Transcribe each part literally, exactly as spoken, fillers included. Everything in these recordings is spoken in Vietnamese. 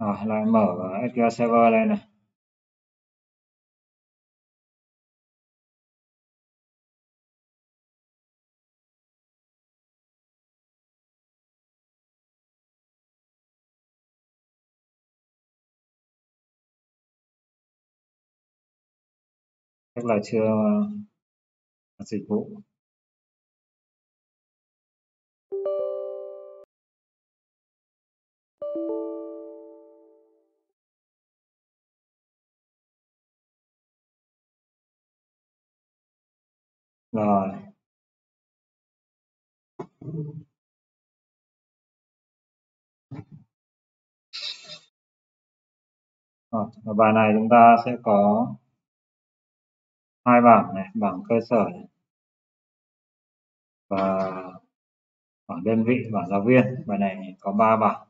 Rồi lại mở ét quy eo Server lên này. Tức là chưa uh, dịch vụ. Rồi. Rồi, ở bài này chúng ta sẽ có hai bảng này, bảng cơ sở này, và bảng đơn vị, bảng giáo viên. Bài này có ba bảng.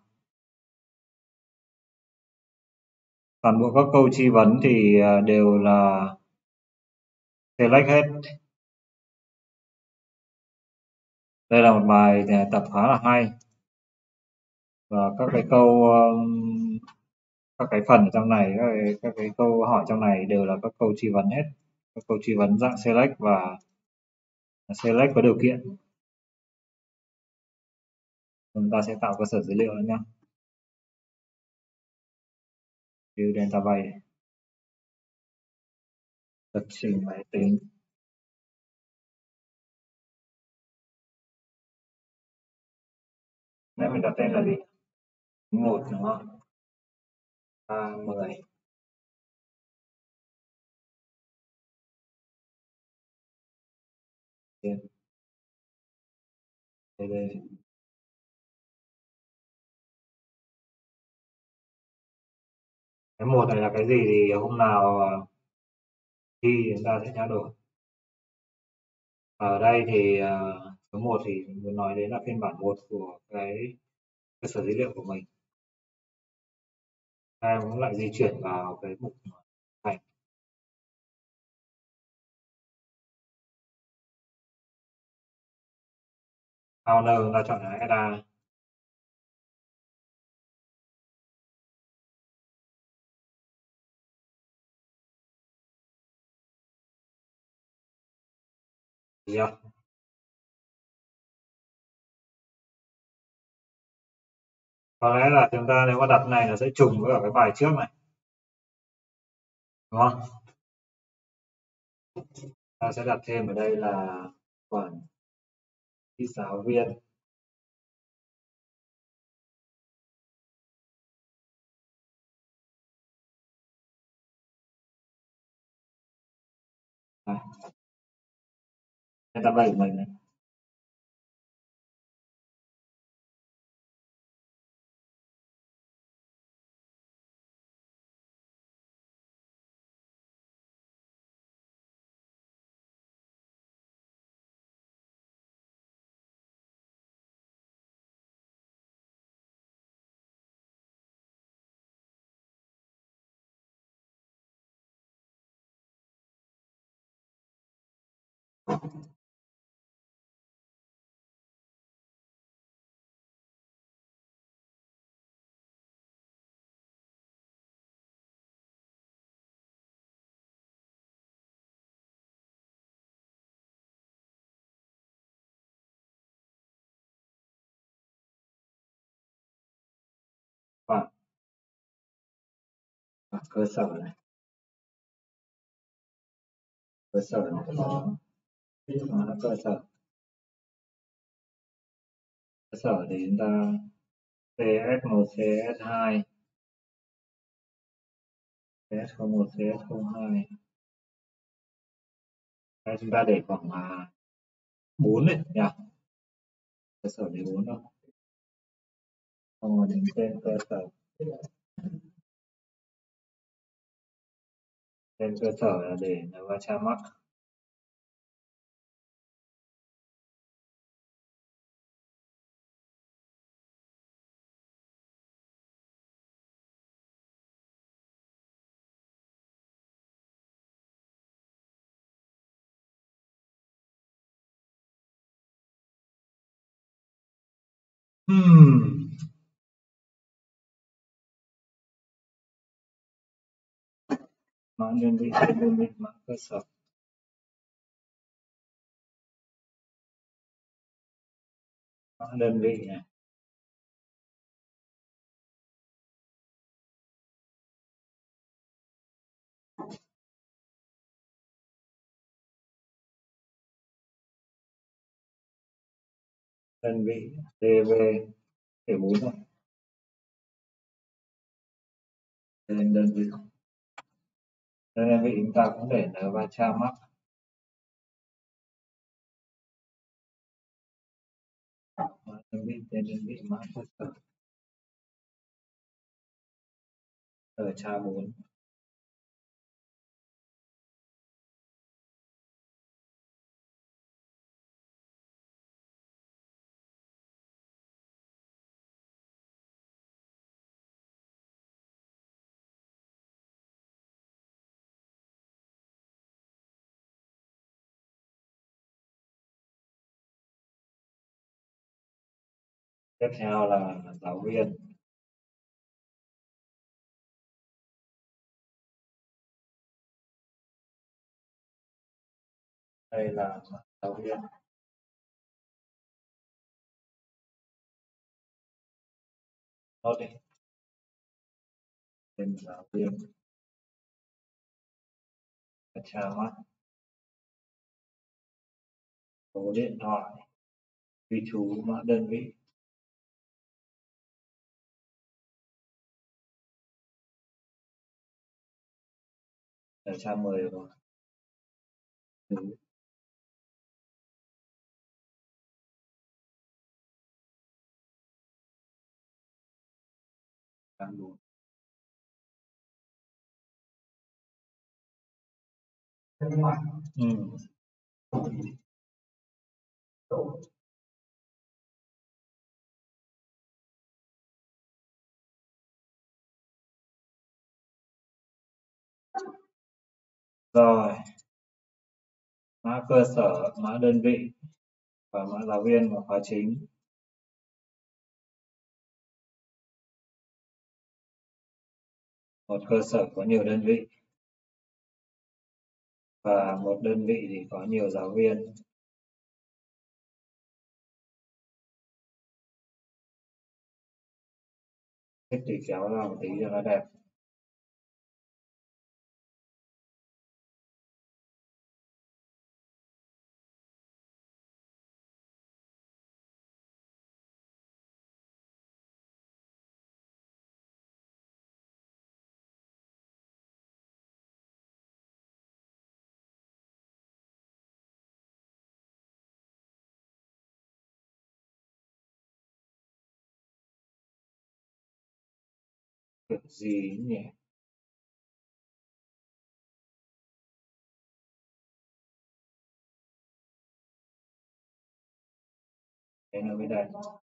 Toàn bộ các câu truy vấn thì đều là select hết. Đây là một bài tập khá là hay, và các cái câu các cái phần ở trong này, các cái, các cái câu hỏi trong này đều là các câu truy vấn hết, các câu truy vấn dạng select và select có điều kiện. Chúng ta sẽ tạo cơ sở dữ liệu nữa nhé. View database, lập trình máy tính. Nãy mình đặt tên là gì? Một đúng không? ba mươi. Đây. Đây. Cái một này là cái gì thì hôm nào thi chúng ta sẽ trao đổi. Ở đây thì số một thì mình muốn nói đến là phiên bản một của cái cơ sở dữ liệu của mình. Em cũng lại di chuyển vào cái mục thành. Owner chúng ta chọn là Eda. Yeah. Có lẽ là chúng ta nếu mà đặt này nó sẽ trùng với cả cái bài trước này, đúng không? Ta sẽ đặt thêm ở đây là quản lý giáo viên. Này. Database của mình này. Và cơ sở này, cơ sở này có cơ sở cơ sở thì chúng ta xê ét một, xê ét hai, xê ét không một, xê ét không hai. Đây chúng ta để khoảng bốn này nhỉ? Cơ sở để bốn thôi. Xong rồi đến tên cơ sở. Tên cơ sở là để Navacha Max. Hmm. mã đơn vị, tên đơn vị, mã cơ sở. Mã đơn vị này. Đơn vị đê vê để bốn rồi. Tên đơn vị. Tên đơn vị chúng ta cũng để N ba trăm mắc. Mã đơn vị, tên đơn vị, mã cơ sở. Ở cha bốn. Tiếp theo là giáo viên. Đây là giáo viên. Nốt đi. Tên giáo viên. Cha mắt. Số điện thoại. Ghi chú mã đơn vị. Ở cha mười rồi. Ừ. Trang bốn. Ừ. Rồi, mã cơ sở, mã đơn vị và mã giáo viên và khóa chính. Một cơ sở có nhiều đơn vị và một đơn vị thì có nhiều giáo viên. Thích thì kéo ra một tí cho nó đẹp. Kiểu gì nhỉ? Đây là bên đây.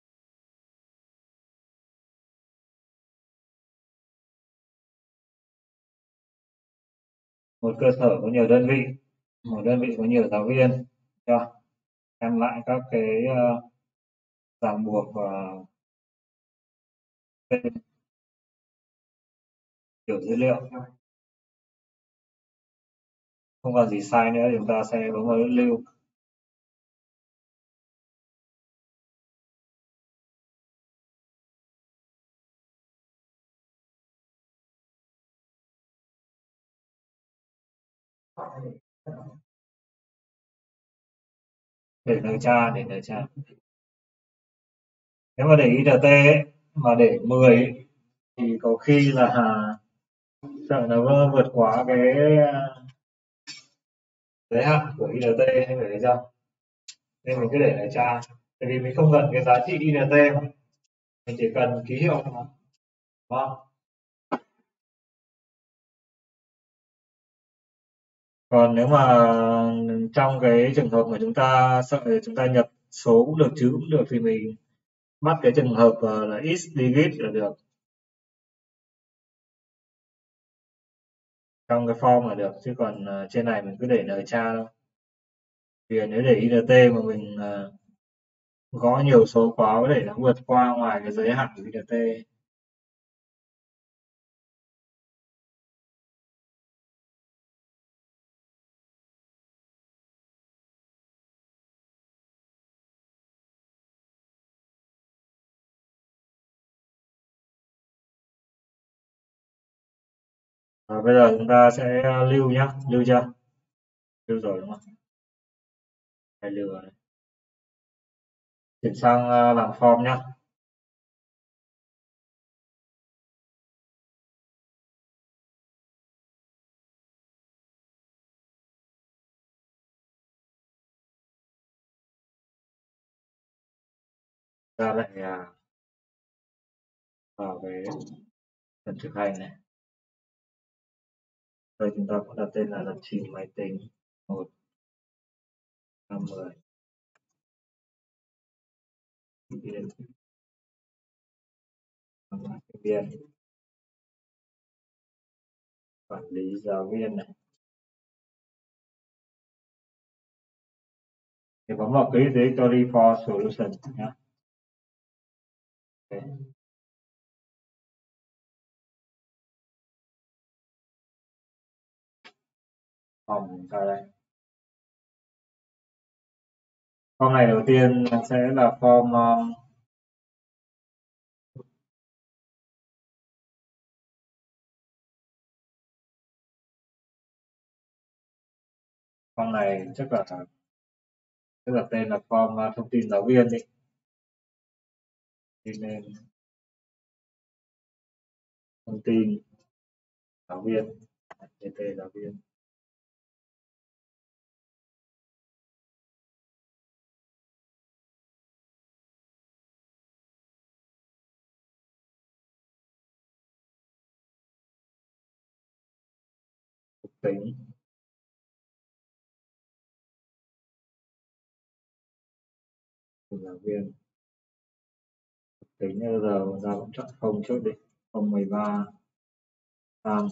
Một cơ sở có nhiều đơn vị, một đơn vị có nhiều giáo viên. Chưa? Xem lại các cái uh, ràng buộc và kiểu dữ liệu. Không còn gì sai nữa, chúng ta sẽ bấm vào nút lưu. Để nơi tra, để nơi tra. Nếu mà để i en tê ấy, mà để mười ấy, thì có khi là sợ nó vượt quá cái giới hạn của i en tê, hay phải thấy không? Nên mình cứ để này tra. Tại vì mình không cần cái giá trị i en tê mà. Mình chỉ cần ký hiệu thôi mà. Đúng không? Còn nếu mà trong cái trường hợp mà chúng ta sợ chúng ta nhập số cũng được, chứ cũng được, thì mình bắt cái trường hợp là x digit là được. Trong cái form là được, chứ còn trên này mình cứ để n tra thôi. Vì nếu để i en tê mà mình gõ nhiều số quá có thể nó vượt qua ngoài cái giới hạn của i en tê. Và bây giờ chúng ta sẽ lưu nhá, lưu chưa? Lưu rồi đúng không? Phải lưu rồi. Chuyển sang à, làm form nhá. Ta lại à, vào cái phần thực hành này. Đây chúng ta cũng đặt tên là lập trình máy tính một năm mười viên viên quản lý giáo viên này. Thì bấm vào click directory for solution nhé. Okay. Form ra đây. Form này đầu tiên sẽ là form um, form này chắc là tức là tên là form uh, thông tin giáo viên đi. Thì nên thông tin giáo viên, tê tê giáo viên. Tính của giáo viên. Tính bây giờ ra cũng chọn không trước đi, không mười ba tam.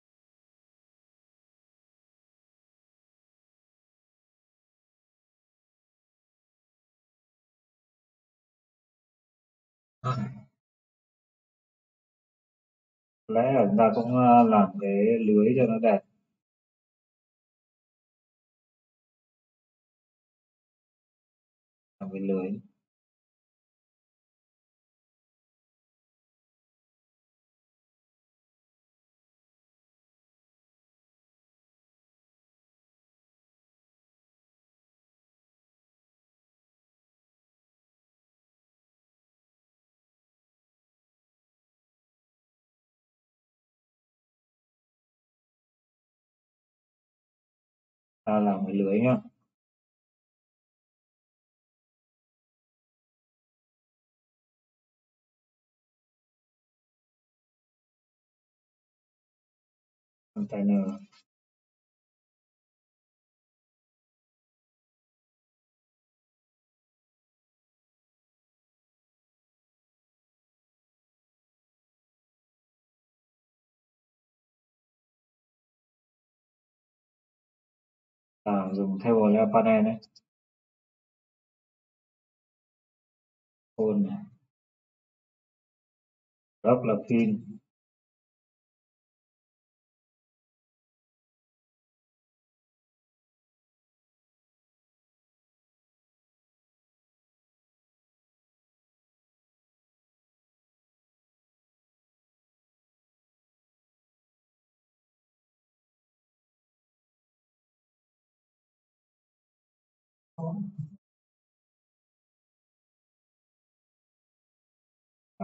Lẽ là chúng ta cũng uh, làm cái lưới cho nó đẹp. Làm cái lưới. Ta làm cái lưới nhá. Container. À, dùng table panel đấy. Phone này. Gốc là pin. À,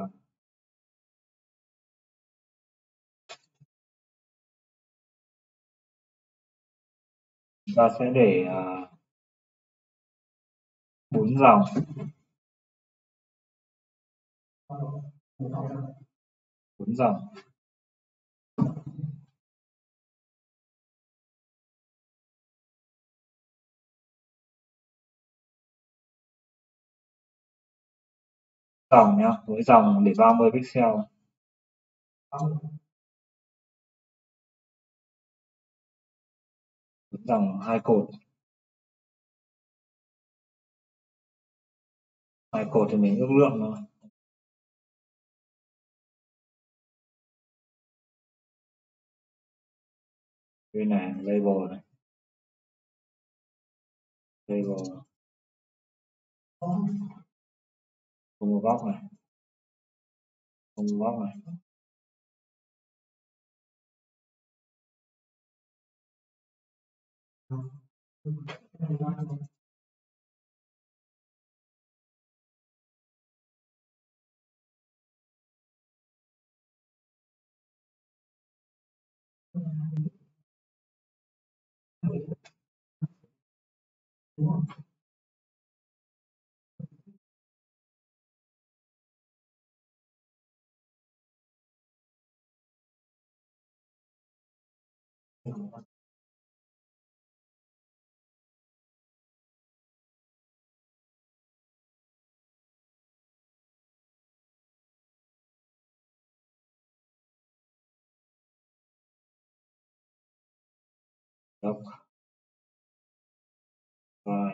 chúng ta sẽ để uh, bốn dòng. Bốn dòng. Dòng nhá, mỗi dòng để ba mươi pixel. Bốn dòng hai cột. Hai cột thì mình ước lượng thôi. Bên này label này. Label. Không một góc này. Không một góc này. Đọc rồi.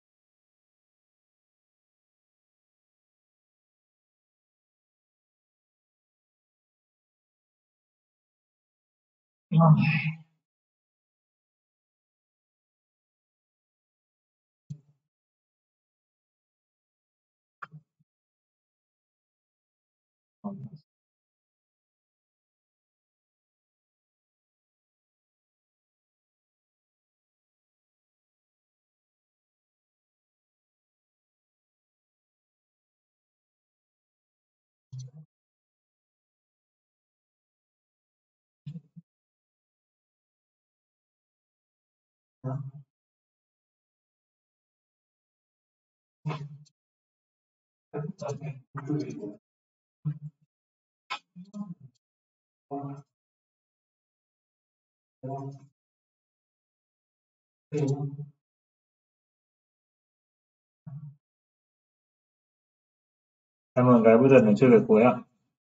Em mừng cái button là chưa về cuối ạ.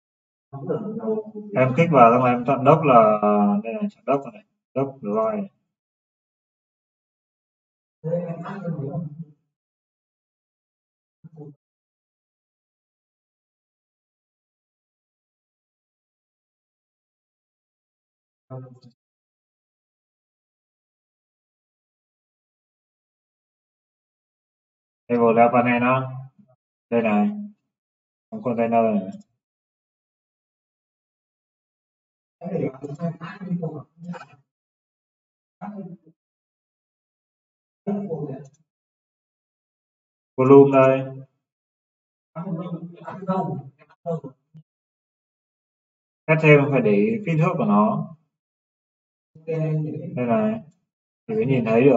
Em kích vào xong em chọn dock là đây này, chọn dock này, dock rồi. Table left panel đó. Đây này, trong container này. Volume đây. Xét thêm phải để ý kích thước của nó. Đây này, thì mới nhìn thấy được.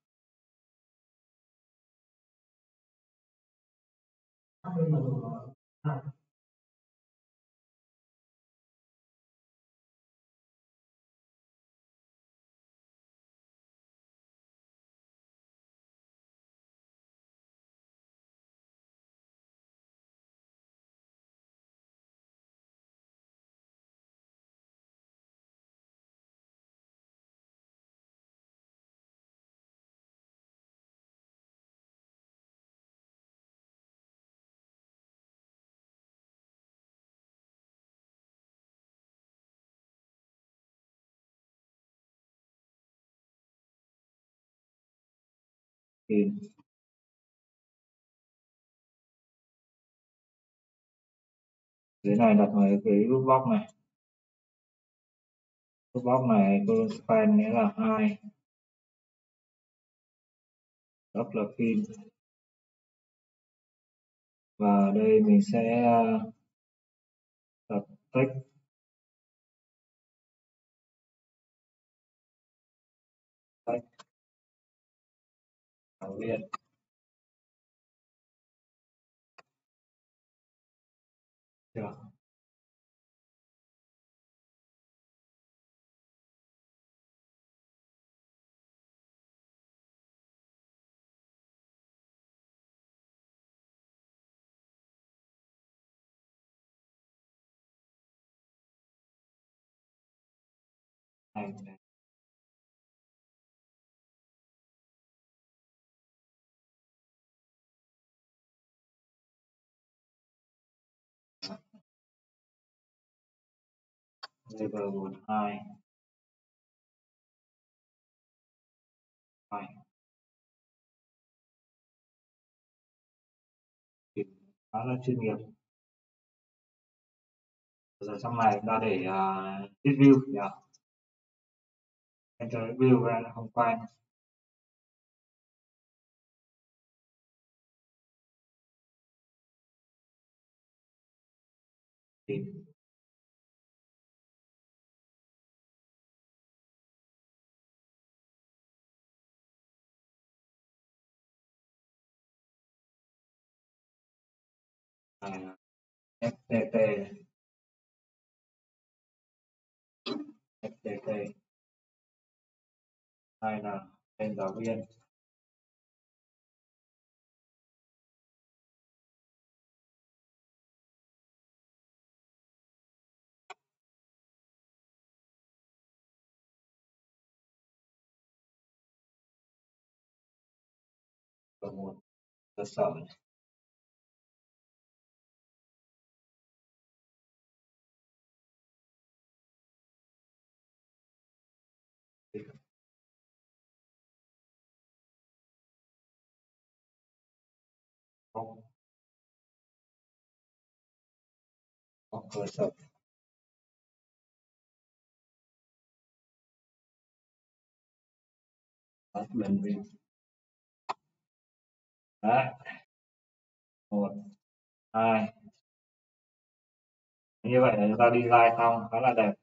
Thì dưới này đặt mấy cái root box này. Root box này colon span nghĩa là hai. Gấp là pin. Và đây mình sẽ đặt text. Text. Giáo viên. Được. Này, này. Level một, hai. hai. Khá là chuyên nghiệp. Bây giờ trong này ta để uh, view nhỉ. Enter view ra là không file. Tìm à, ép tê tê ép tê tê hay là tên giáo viên. Ở một cơ sở có, có cơ sở có đơn vị. Đấy, một hai, như vậy là chúng ta design xong khá là đẹp,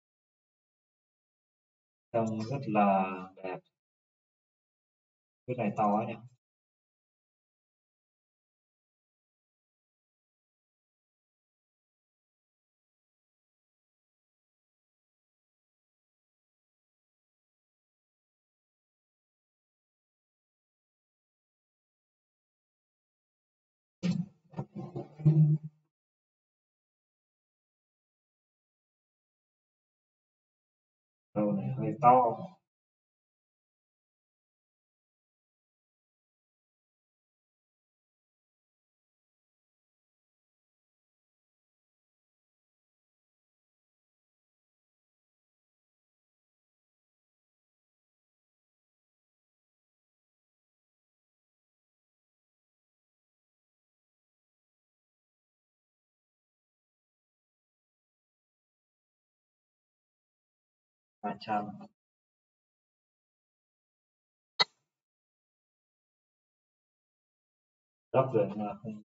trông rất là đẹp. Cái này to ấy nhỉ. Đầu này hơi to. Ba trăm, góc rồi nhưng mà không.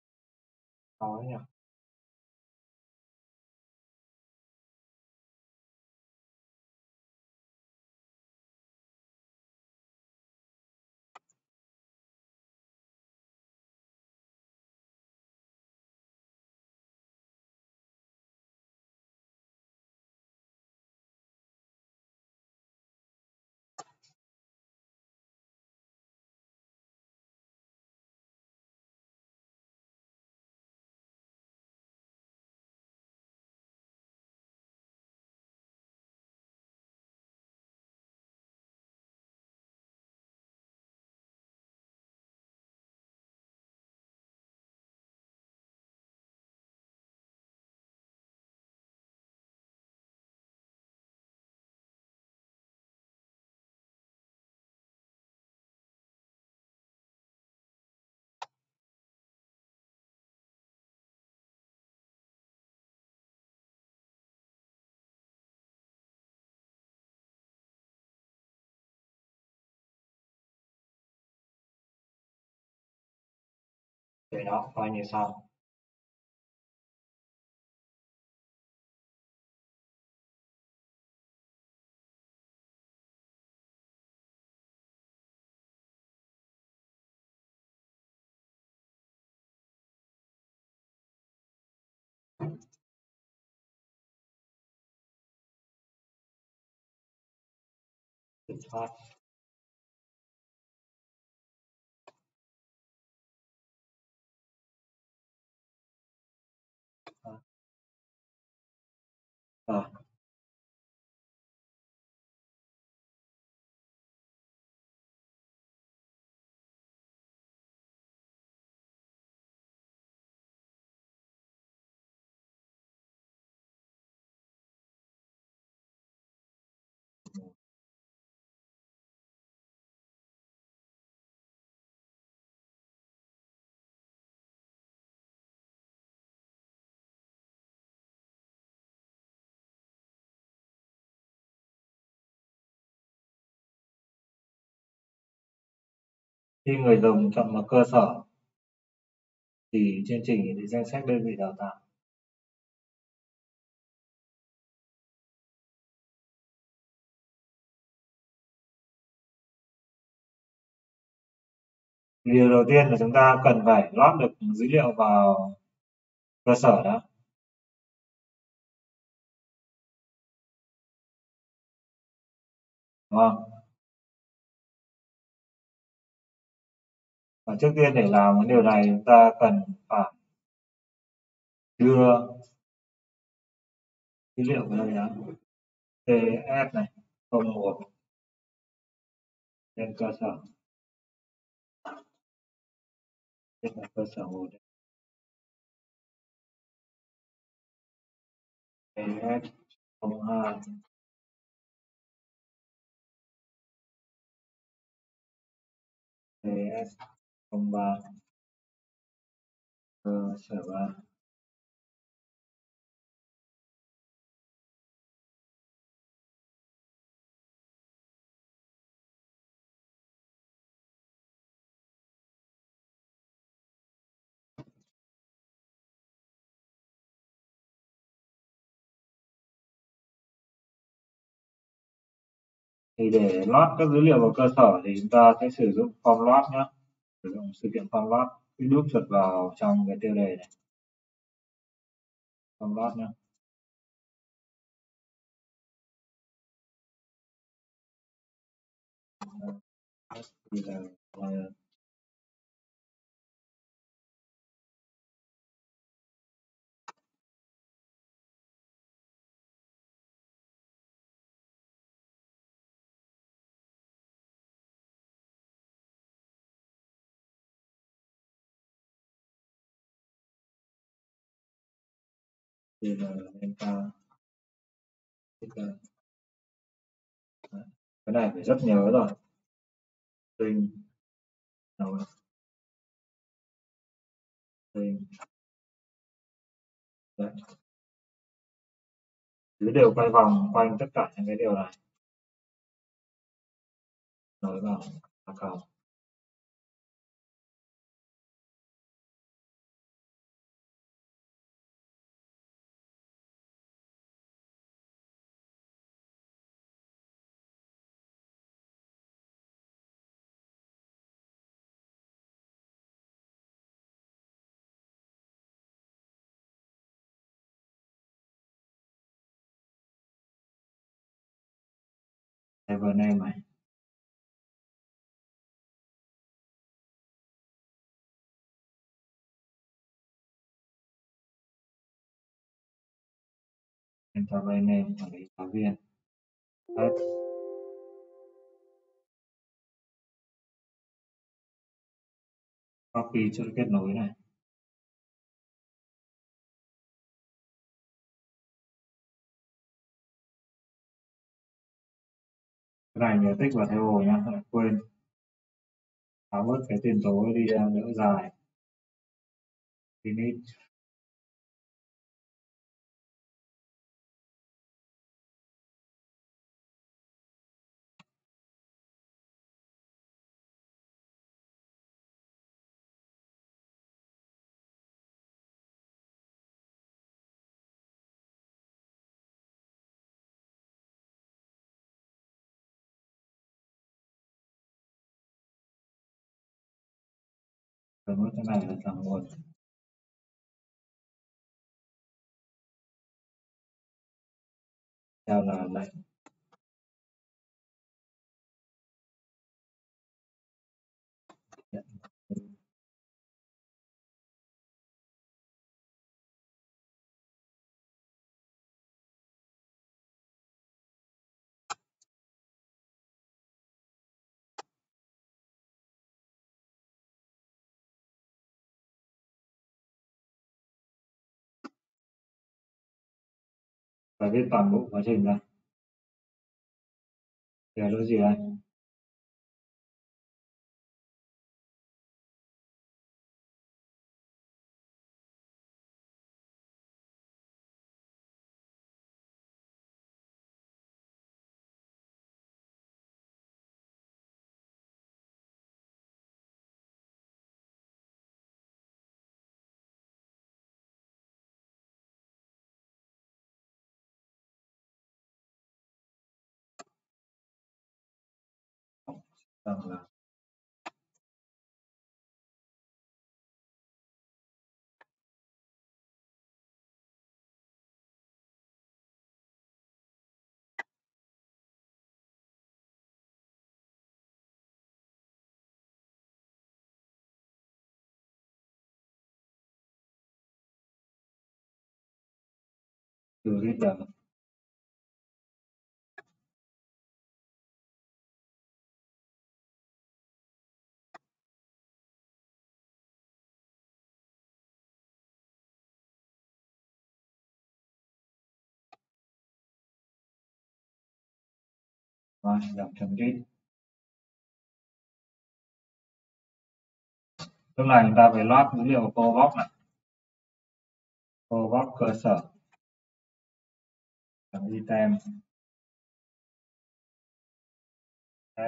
To ấy nhỉ. Để đó coi như xong. Kiểm soát. Rồi. Khi người dùng chọn một cơ sở thì chương trình hiển thị danh sách đơn vị đào tạo. Điều đầu tiên là chúng ta cần phải load được dữ liệu vào cơ sở đó. Đúng không? Và trước tiên để làm cái điều này chúng ta cần phải đưa dữ liệu vào đây đó. tê ét này không một trên cơ sở trên cơ sở một tê ét không hai tê ét không ba cơ sở ba. Thì để load các dữ liệu vào cơ sở thì chúng ta sẽ sử dụng form load nhé. Sử dụng sự kiện form load, cứ đúp chuột vào trong cái tiêu đề này. Form load nhé. Thì là thì là delta. Cái này phải rất nhớ rồi. String đâu string đấy. Cứ đều quay vòng quanh tất cả những cái điều này. Nối vào a còng. Table name này. Enter by name quản lý giáo viên. Đấy. Copy chỗ kết nối này. Cái này nhớ tích vào table nhá, không lại quên. Tháo bớt cái tiền tố đi ra đỡ dài. Finish. rồi nốt cái này là thằng nguồn. Theo là lệnh nhận và viết toàn bộ quá trình ra. Thì là lỗi gì đây? Rằng là từ reader và đọc chấm read. Lúc này chúng ta phải load dữ liệu COBOL này. COBOL cơ sở item set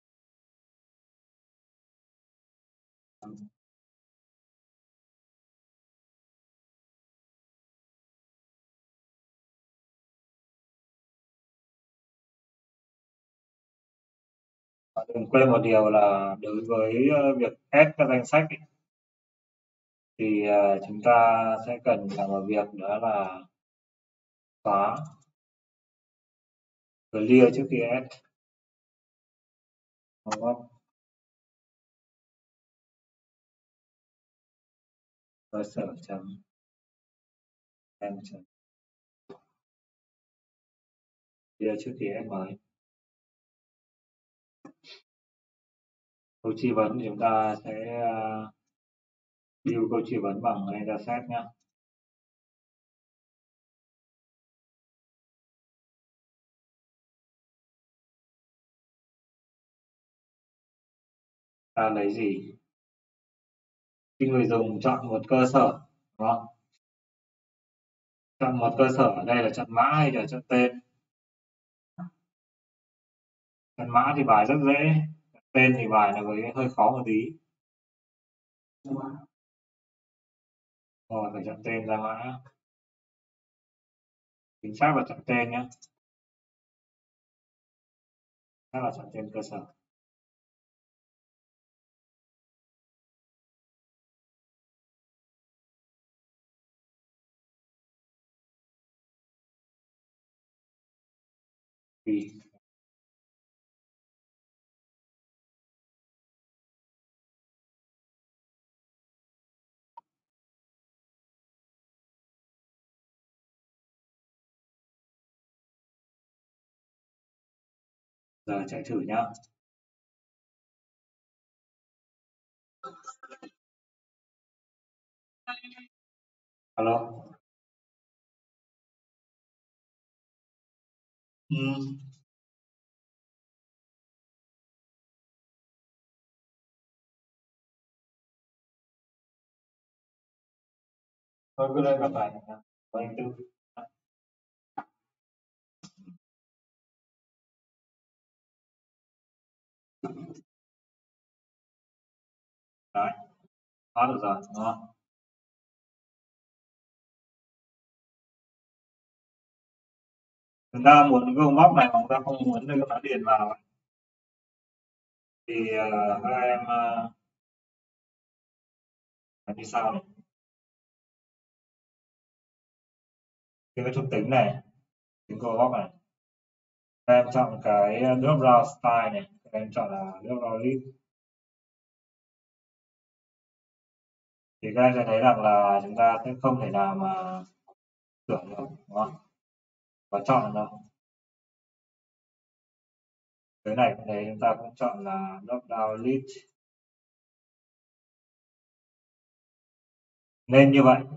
đừng quên một điều là đối với việc add các danh sách ấy, thì chúng ta sẽ cần làm một việc đó là xóa clear trước khi add. COBOL cơ sở chấm em chấm clear trước khi add mới. Câu truy vấn thì chúng ta sẽ uh, build câu truy vấn bằng dataset nhé. Ta lấy gì? Khi người dùng chọn một cơ sở, đúng không? Chọn một cơ sở ở đây là chọn mã hay là chọn tên? Chọn mã thì bài rất dễ, chọn tên thì bài là hơi khó một tí. Rồi phải chọn tên ra mã. Chính xác là chọn tên nhé. Chắc là chọn tên cơ sở. Vì giờ chạy thử nhá. Alo. Ừ. Thôi cứ lên gặp lại nhá. Anh Tư. Đấy, thoát được rồi, đúng không? Chúng ta muốn cái công bóc này mà chúng ta không muốn đưa nó điền vào thì uh, các em uh, như sau này. Cái trung tính này, tính câu góc này, các em chọn cái drop down style này, các em chọn là drop down list, thì các em sẽ thấy rằng là chúng ta sẽ không thể nào mà sửa được, đúng không? Và chọn đâu. Cái này cũng thế, chúng ta cũng chọn là drop down list. Nên như vậy.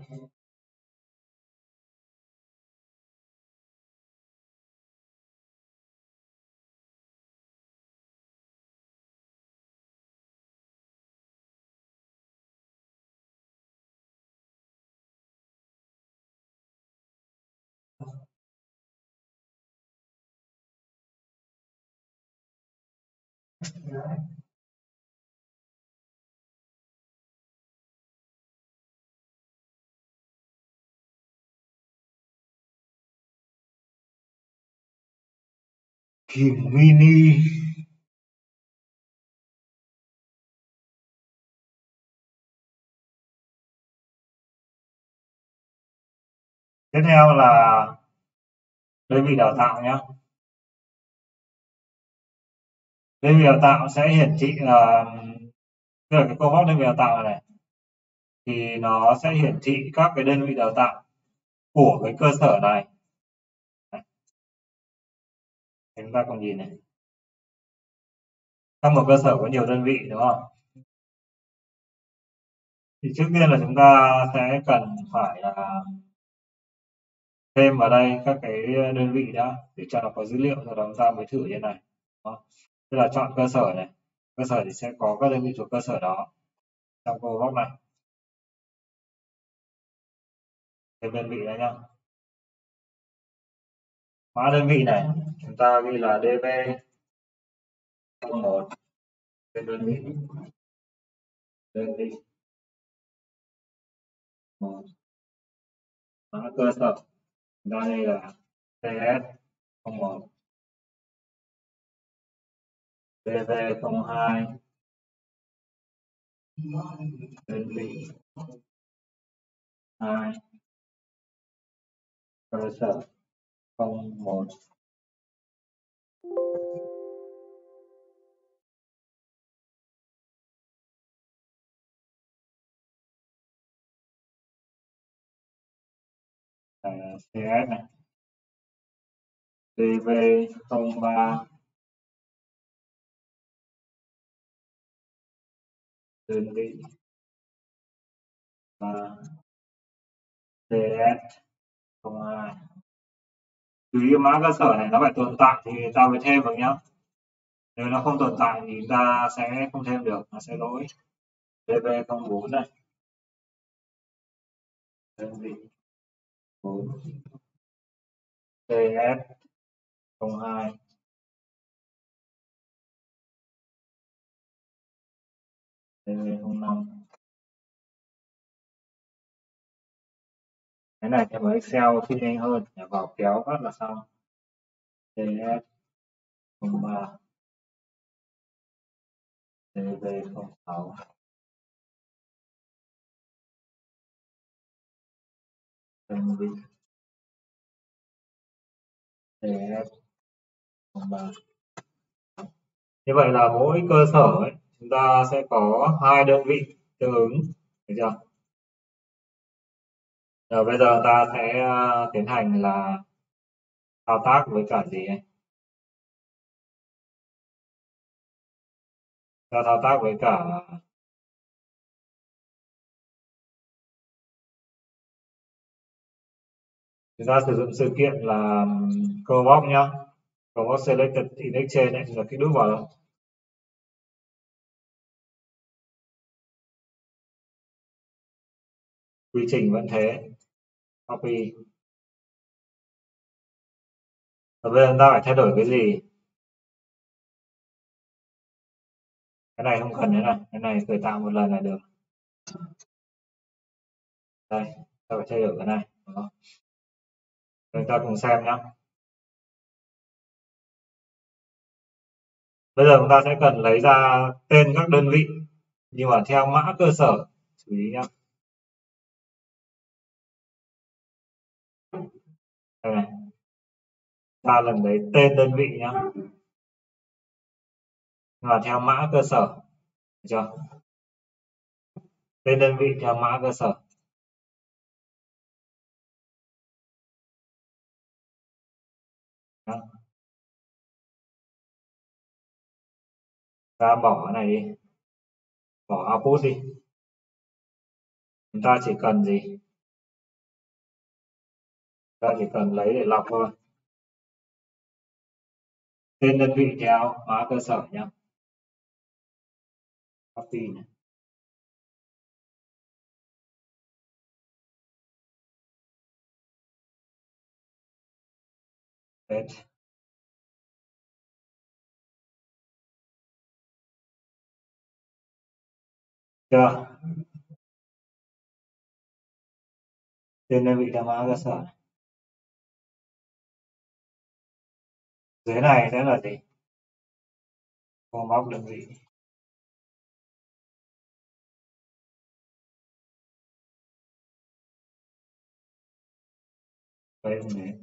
Kim mini. Tiếp theo là đơn vị đào tạo nhé. Đơn vị đào tạo sẽ hiển thị là tức là cái câu góc đơn vị đào tạo này thì nó sẽ hiển thị các cái đơn vị đào tạo của cái cơ sở này. Đấy. Chúng ta cùng nhìn này. Trong một cơ sở có nhiều đơn vị đúng không? Thì trước tiên là chúng ta sẽ cần phải là thêm vào đây các cái đơn vị đã để cho nó có dữ liệu, sau đó chúng ta mới thử như này. Đó. Tức là chọn cơ sở này, cơ sở thì sẽ có các đơn vị thuộc cơ sở đó trong câu góc này. Thêm đơn vị đấy nhá. Mã đơn vị này chúng ta ghi là đê vê không một, tên đơn vị đơn vị một, mã cơ sở chúng ta đây là tê ét không một, đê vê không hai, đơn vị hai, cơ sở không một. À, xê ét này, đê vê không ba, đơn vị và tê ét không hai. Chú ý mã cơ sở này nó phải tồn tại thì ta mới thêm được nhá. Nếu nó không tồn tại thì ta sẽ không thêm được, nó sẽ lỗi. đê vê không bốn này, đơn vị bốn, tê ét không hai, đê vê không năm. Cái này thì với Excel thì nhanh hơn, để vào kéo phát là xong. tê ét không ba, đê vê không sáu, đơn vị tê ét không ba. Như vậy là mỗi cơ sở ấy, chúng ta sẽ có hai đơn vị tương ứng, được chưa? Rồi bây giờ ta sẽ uh, tiến hành là thao tác với cả gì ấy? Ta thao tác với cả chúng ta sử dụng sự kiện là câu box nhá. Câu box selected in Exchange này, là cái đút vào đó. Quy trình vẫn thế. Copy. Và bây giờ ta phải thay đổi cái gì? Cái này không cần nữa này, cái này khởi tạo một lần là được. Đây, ta phải thay đổi cái này. Đó. Chúng ta cùng xem nhé. Bây giờ chúng ta sẽ cần lấy ra tên các đơn vị nhưng mà theo mã cơ sở. Chú ý nhé. Đây này, ta lần đấy tên đơn vị nhá, nhưng mà theo mã cơ sở, được chưa? Tên đơn vị theo mã cơ sở. Đó. Ta bỏ cái này đi, bỏ output đi. Chúng ta chỉ cần gì? Ta chỉ cần lấy để lọc thôi. Tên đơn vị theo mã cơ sở nhé. Copy này. Paste. Chưa? Tên đơn vị theo mã cơ sở. Dưới này sẽ là gì? Cô móc đơn vị. Đây không đấy.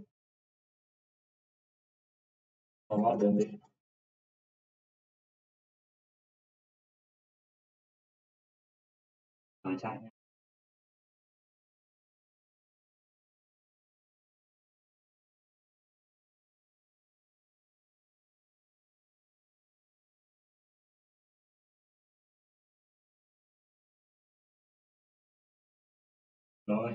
Cô móc đơn vị. Rồi chạy nhé. Rồi.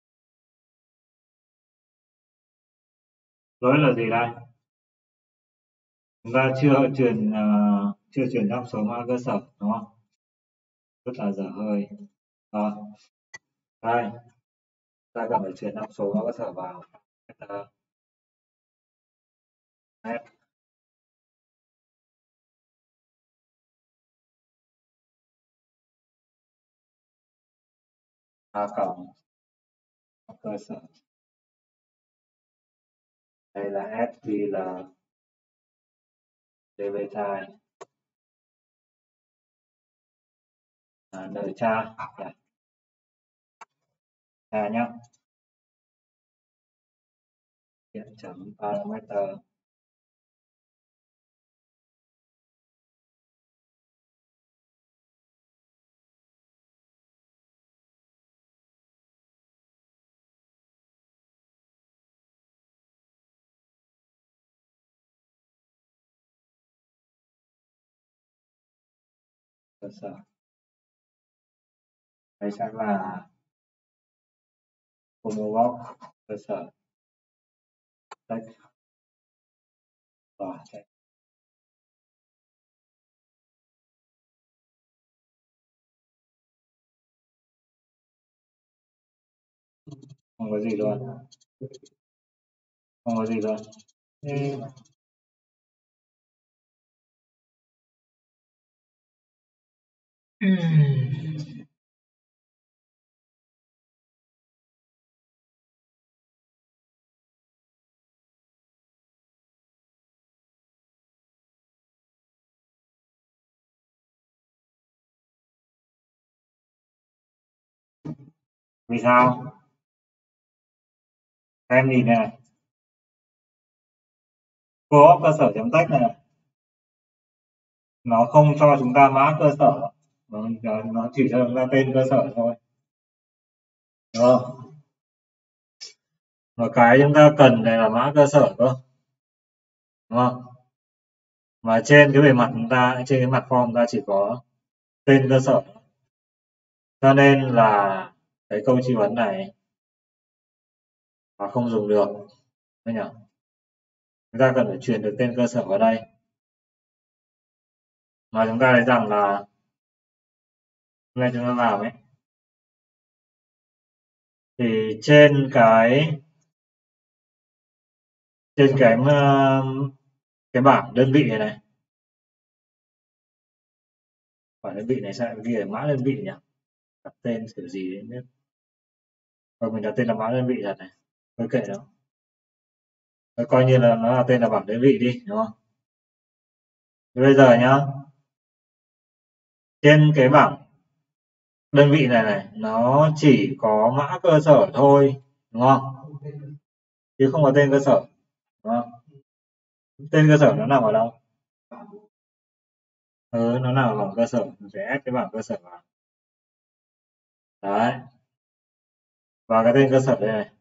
Lỗi là gì đây? Chúng ta chưa truyền uh, chưa truyền đáp số mã cơ sở đúng không? Rất là dở hơi. Rồi. Đây. Ta cần phải truyền đáp số mã cơ sở vào. Uh, A cộng cơ sở. Đây là S vì là db type à, đời cha yeah. Cha nhá. Hiện chấm parameter cơ sở. Đây sẽ là combo box cơ sở text và text. Không có gì luôn, không có gì luôn. Thế... Vì sao? Các em nhìn này, co-op cơ sở chấm text này, nó không cho chúng ta mã cơ sở, nó chỉ cho chúng ta tên cơ sở thôi, đúng không? Và cái chúng ta cần này là mã cơ sở cơ, đúng không? Mà trên cái bề mặt chúng ta, trên cái mặt form chúng ta chỉ có tên cơ sở, cho nên là cái câu truy vấn này mà không dùng được, đấy nhỉ? Chúng ta cần phải truyền được tên cơ sở vào đây. Mà chúng ta thấy rằng là ngay chúng ta làm ấy, thì trên cái trên cái cái bảng đơn vị này này, bảng đơn vị này sẽ ghi là mã đơn vị nhỉ? Đặt tên kiểu gì đấy biết. Rồi mình đặt tên là mã đơn vị thật này, thôi kệ đó. Rồi coi như là nó là tên là bảng đơn vị đi, đúng không? Thì bây giờ nhá, trên cái bảng đơn vị này này, nó chỉ có mã cơ sở thôi, đúng không? chứ không có tên cơ sở, đúng không? Tên cơ sở nó nằm ở đâu? Ừ, nó nằm ở bảng cơ sở, mình phải ép cái bảng cơ sở vào. Đấy, và cái tên cơ sở đây này,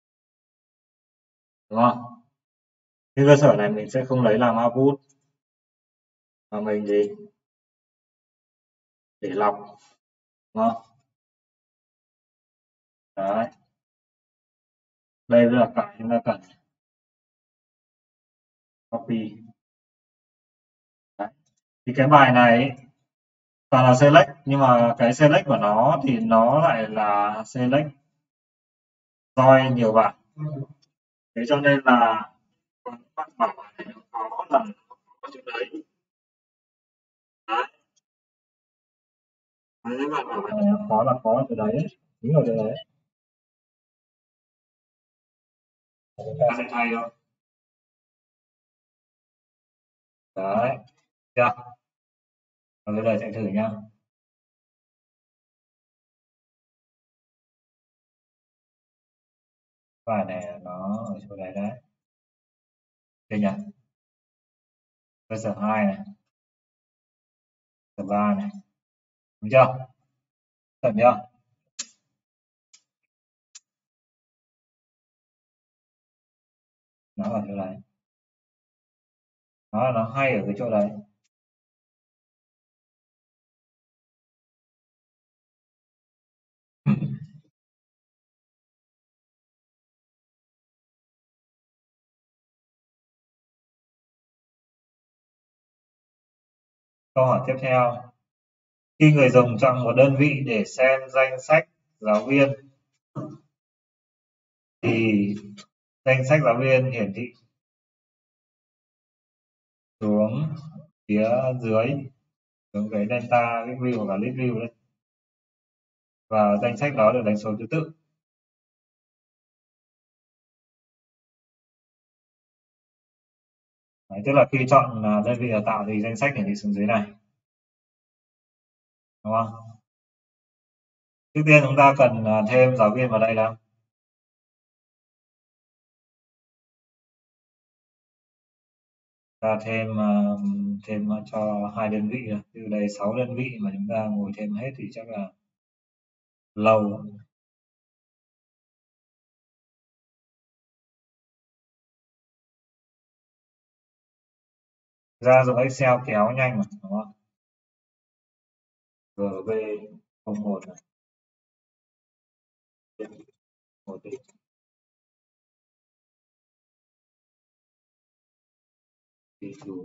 đúng không? Tên cơ sở này mình sẽ không lấy làm output, mà mình gì? Để lọc, đúng không? Đấy, đây là cái chúng ta cần. Copy. Đấy. Thì cái bài này toàn là select, nhưng mà cái select của nó thì nó lại là select join nhiều bạn. Thế cho nên là bạn bảo bài này nó khó là có chỗ đấy. Đấy, đấy bạn bảo bài này nó khó là khó ở chỗ đấy, chính ở chỗ đấy. Chúng ta sẽ thay thôi. Đấy, chưa? Và bây giờ chạy thử nhá. Bài này nó ở chỗ đấy đấy. Đây nhỉ? Cơ sở hai này, cơ sở ba này, đúng chưa? Chuẩn chưa? Nó ở chỗ đấy. Nó nó hay ở cái chỗ đấy. Câu hỏi tiếp theo. Khi người dùng chọn một đơn vị để xem danh sách giáo viên thì danh sách giáo viên hiển thị xuống phía dưới, xuống cái delta list view hoặc là list view đấy. Và danh sách đó được đánh số thứ tự. Đấy, tức là khi chọn à, đơn vị đào tạo thì danh sách hiển thị xuống dưới này. Đúng không? Trước tiên chúng ta cần à, thêm giáo viên vào đây nào. Ta thêm uh, thêm cho hai đơn vị rồi. Từ đây sáu đơn vị mà chúng ta ngồi thêm hết thì chắc là lâu. Ra dùng Excel kéo nhanh mà, đúng không? giê vê không một này. một đi. Tỷ số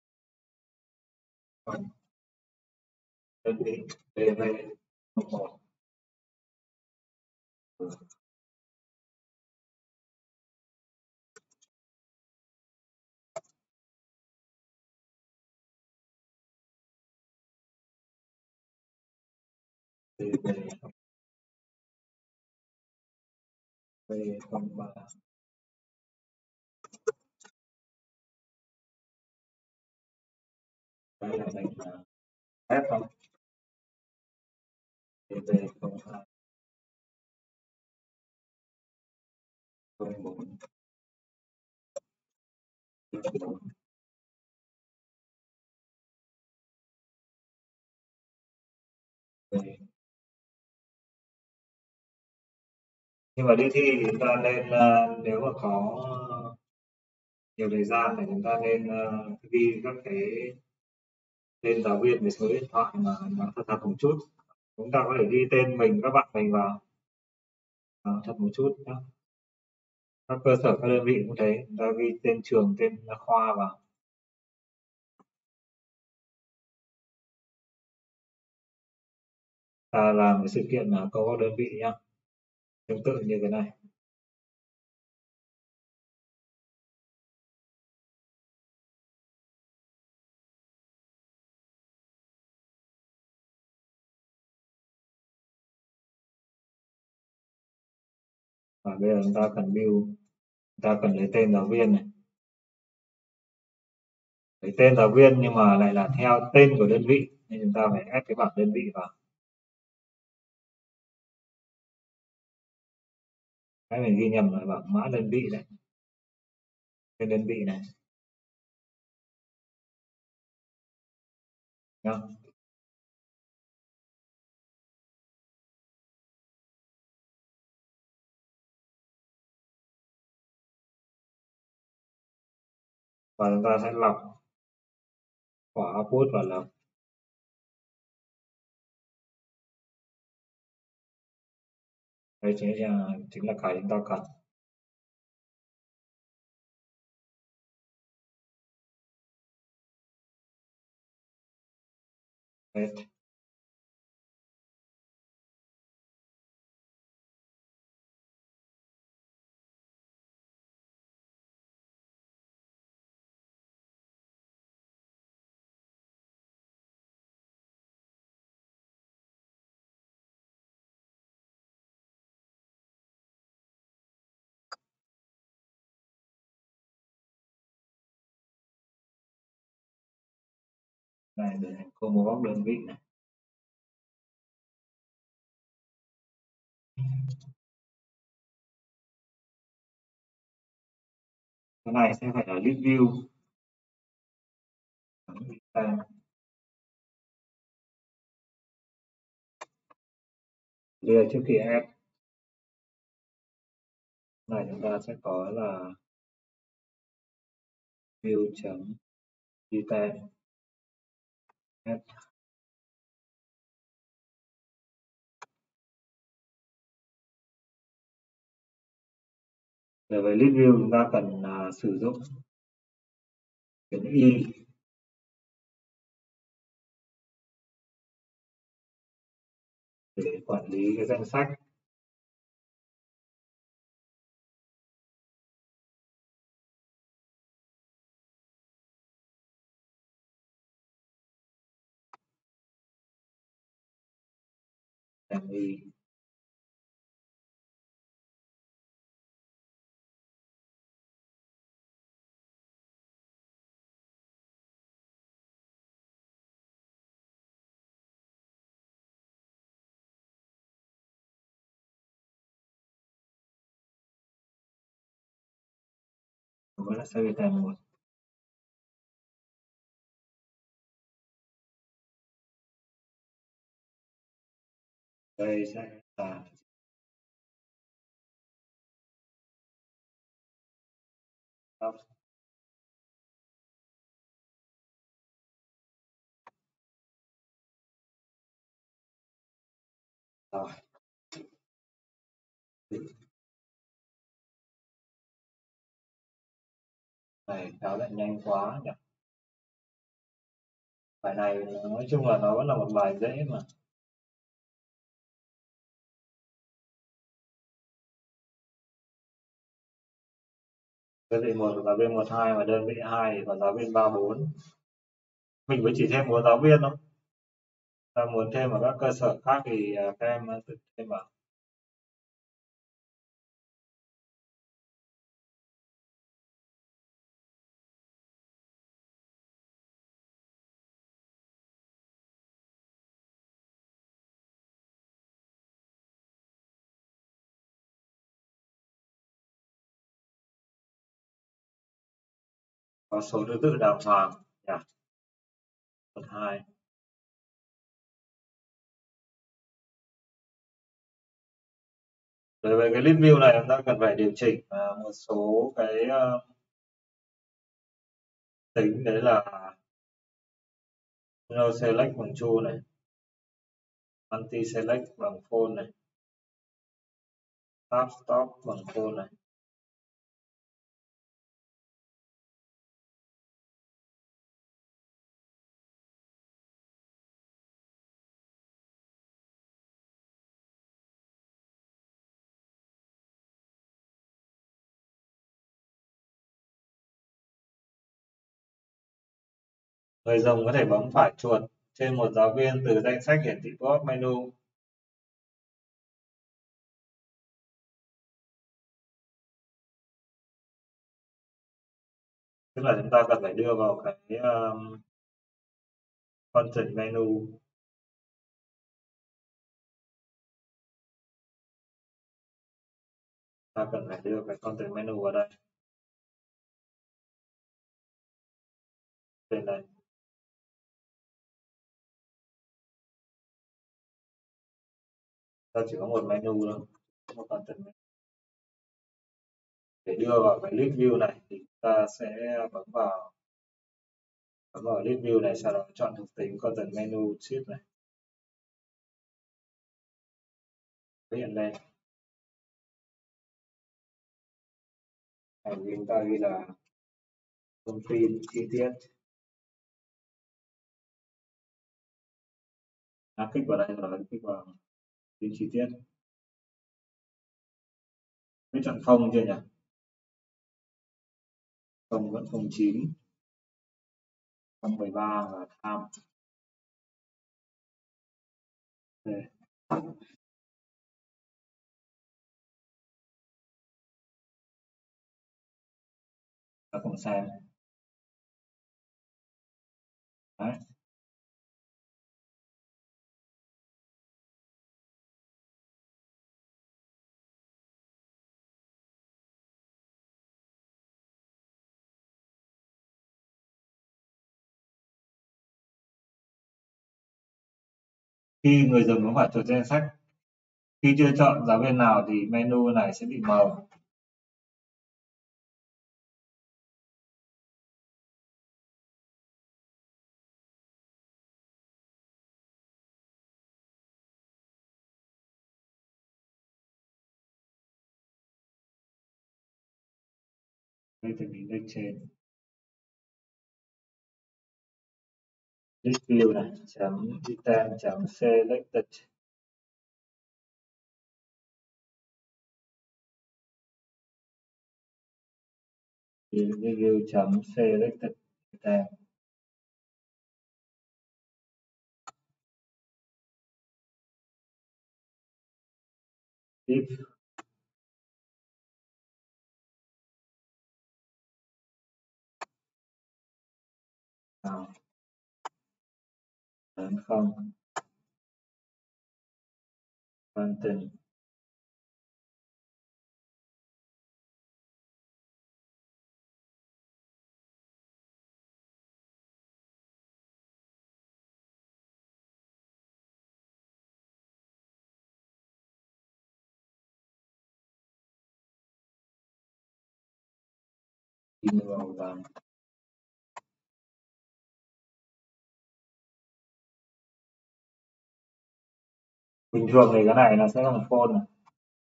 không. Đơn vị đê vê không một. đê vê không ba. Đây là mình là F không? đê vê không hai. không bốn. bốn. Nhưng mà đi thi thì chúng ta nên uh, nếu mà có nhiều thời gian thì chúng ta nên uh, ghi các cái tên giáo viên với số điện thoại mà nó thật thật một chút. Chúng ta có thể ghi tên mình, các bạn mình vào à, thật một chút nhé. Các cơ sở, các đơn vị cũng thế, chúng ta ghi tên trường, tên khoa vào. Ta làm cái sự kiện là câu các đơn vị nhá, tương tự như cái này. Và bây giờ chúng ta cần build, chúng ta cần lấy tên giáo viên này, lấy tên giáo viên nhưng mà lại là theo tên của đơn vị nên chúng ta phải ép cái bảng đơn vị vào. Cái mình ghi nhầm là bảng mã đơn vị đấy, cái đơn vị này nhá. Và chúng ta sẽ lọc quả output và lọc. Đây chính là chính là cái chúng ta cần. Hết. Này để combo box đơn vị này. Cái này sẽ phải là list view. Đây là trước khi add này chúng ta sẽ có là view chấm detail add. Đối với list view chúng ta cần uh, sử dụng cái y để quản lý cái danh sách. Y. Vẫn là service type một. Đây sẽ là đó. Rồi. Này tháo lại nhanh quá nhỉ. Bài này nói chung là nó vẫn là một bài dễ mà. Đơn vị một và giáo viên một hai và đơn vị hai và giáo viên ba bốn. Mình mới chỉ thêm một giáo viên thôi. Ta muốn thêm ở các cơ sở khác thì các em tự thêm vào. Có số thứ tự đàng hoàng nhỉ. một hai. Đối với cái list view này chúng ta cần phải điều chỉnh một số cái tính, đấy là no select bằng true này, anti select bằng false này, tab stop bằng false này. Người dùng có thể bấm phải chuột trên một giáo viên từ danh sách hiển thị pop menu. Tức là chúng ta cần phải đưa vào cái um, content menu. Ta ta cần phải đưa cái content menu vào đây. Trên đây. Ta chỉ có một menu thôi, một content menu. Để đưa vào cái list view này thì ta sẽ bấm vào bấm vào list view này, sau đó chọn thuộc tính content menu sheet này, hiện lên. Hành chúng ta ghi là thông tin chi tiết. Ta kích vào đây rồi kích vào thông tin chi tiết. Biết chọn không chưa nhỉ? Không vẫn không chín, không mười ba và tham. Đây. Ta cùng xem. Đấy. Khi người dùng có phải chuột danh sách, khi chưa chọn giáo viên nào thì menu này sẽ bị mờ. Đây thì mình lên trên list view này, chấm item chấm selected. Review chấm selected item. If nào lớn không content màu vàng. Bình thường thì cái này nó sẽ bằng phone này.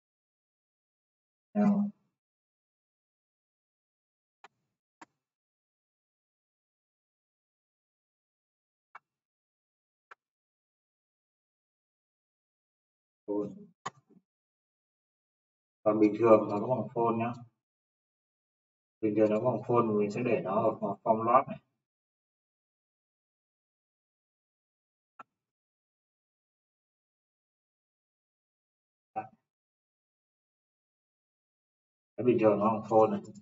Nào. Phone. Còn bình thường nó có bằng phone nhá. Bình thường nó bằng phone mình sẽ để nó ở form load này. Cái bình thường nó bằng phone này.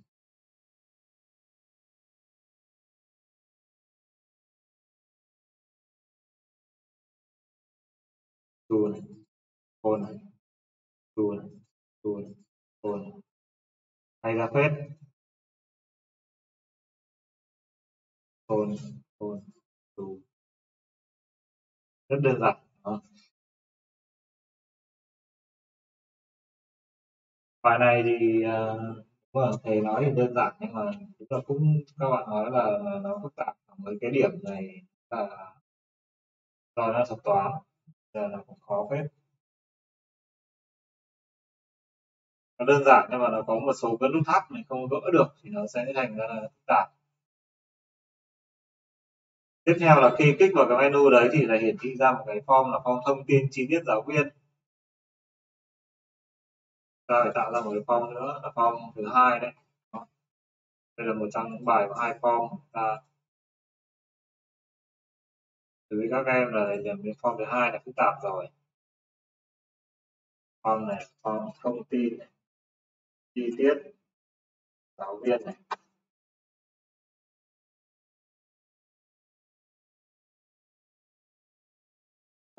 Tool này, phone này, tool này, tool, phone. Hay ra phết. Phone, phone, tool. Rất đơn giản. Đó. Bài này thì uh, thầy nói thì đơn giản, nhưng mà chúng ta cũng các bạn nói là, là nó phức tạp ở mấy cái điểm này là do nó thuật toán, giờ nó cũng khó phết. Nó đơn giản nhưng mà nó có một số cái nút thắt mình không gỡ được thì nó sẽ thành ra là phức tạp. Tiếp theo là khi kích vào cái menu đấy thì lại hiển thị ra một cái form là form thông tin chi tiết giáo viên. Ta phải tạo ra một cái form nữa là form thứ hai đấy. Đây là một trong những bài có hai form. Ta đối với các em là nhầm đến form thứ hai là phức tạp rồi. Form này, form thông tin này, chi tiết giáo viên này.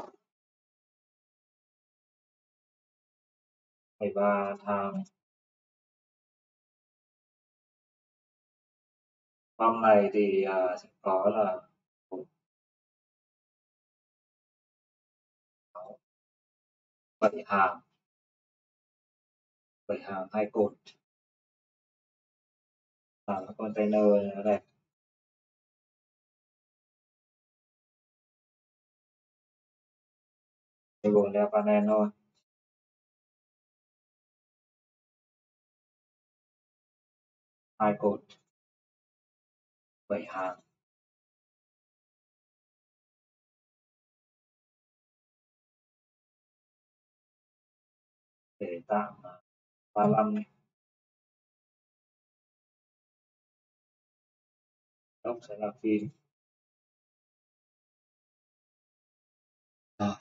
mười ba tháng Mâm này thì à, sẽ có là một, sáu, bảy hàng, bảy hàng hai cột, làm cái container nó đẹp. Cái gồm đeo panel thôi. Hai cột, bảy hàng. Để tạm à, ba lăm, góc sẽ là phim. Rồi,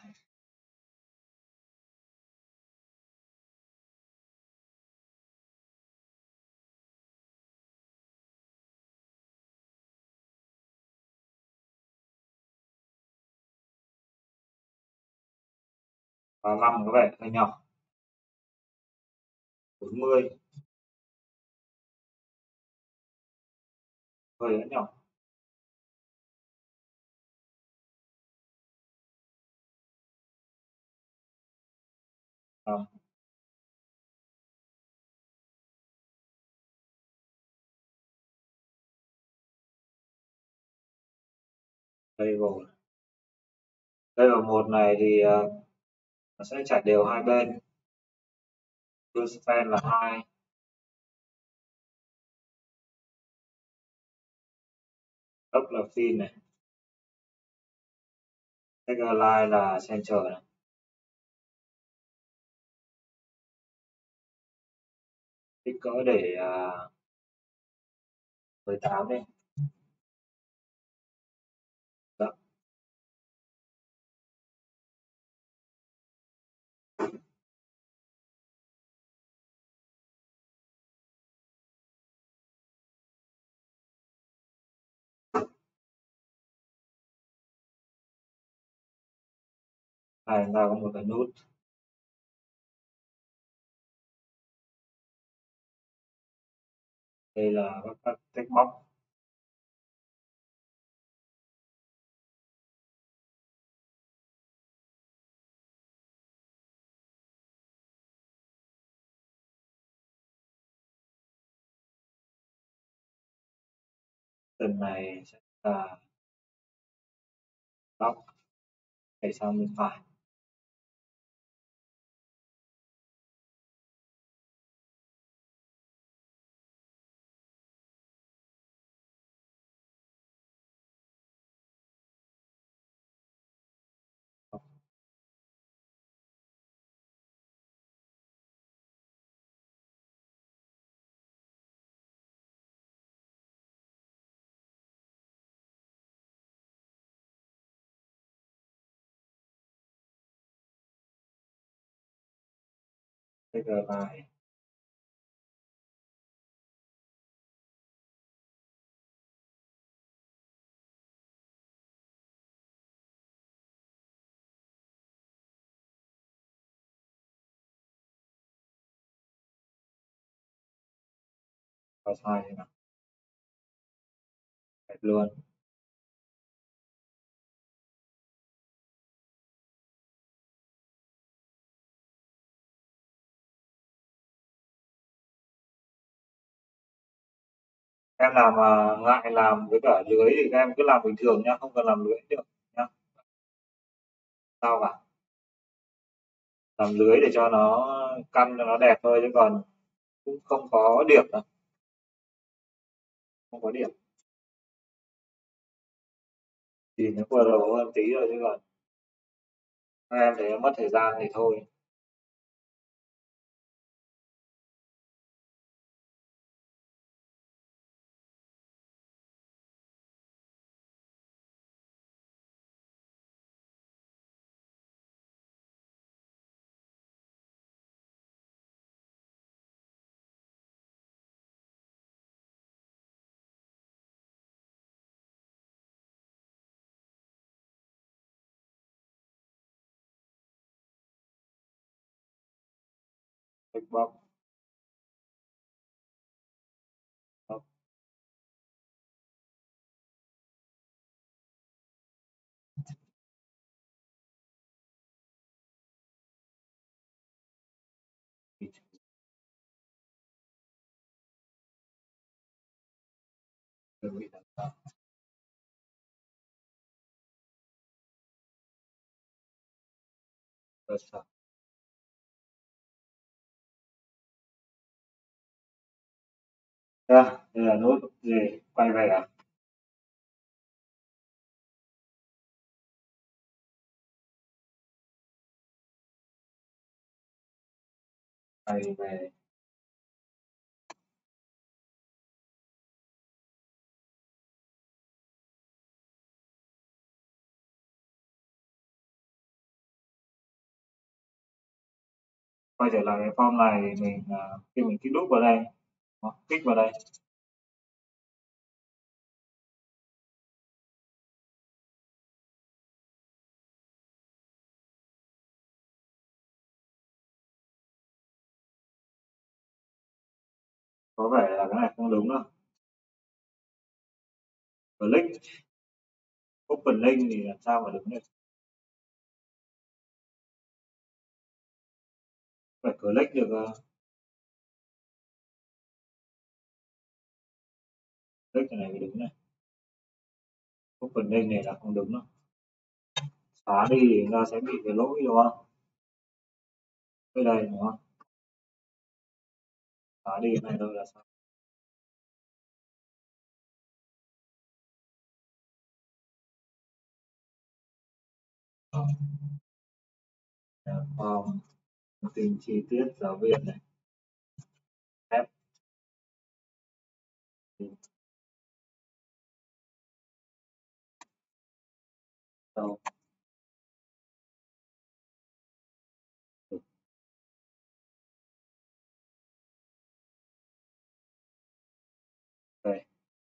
ba lăm có vẻ hơi nhỏ. Bốn mươi, hơi nhỏ. Rồi, đây gồm level một này thì à, nó sẽ trải đều hai bên. Full span là hai, góc là fin này, trigger line là center này. Kích cỡ để à, mười tám đi. Đó. Này chúng ta có một cái nút. Đây là các, các text box. Phần này sẽ là box, đẩy sang bên phải. Trigger line. Có sai thế nào? Đẹp luôn. Em làm mà ngại làm với cả lưới thì các em cứ làm bình thường nhá, không cần làm lưới được nhá. Sao cả? Làm lưới để cho nó căn cho nó đẹp thôi chứ còn cũng không có điểm đâu, không có điểm. Thì nó vừa đầu hơn tí rồi chứ còn các em thấy mất thời gian thì thôi. Checkbox. đơn vị đào tạo. Cơ sở. À, đây là nốt gì? Quay về à? Quay về. Quay trở lại cái form này, mình uh, khi mình kích đúp vào đây, đó, kích vào đây. Có vẻ là cái này không đúng đâu. Click open link thì làm sao mà đúng được? Phải click được. Click cái này mới đúng này. Open link này là không đúng đâu. Xóa đi thì chúng ta sẽ bị cái lỗi đúng không? Cái đây đúng không? Xóa đi cái này thôi là sao? Form thông tin chi tiết giáo viên này. F. Đâu? Đây.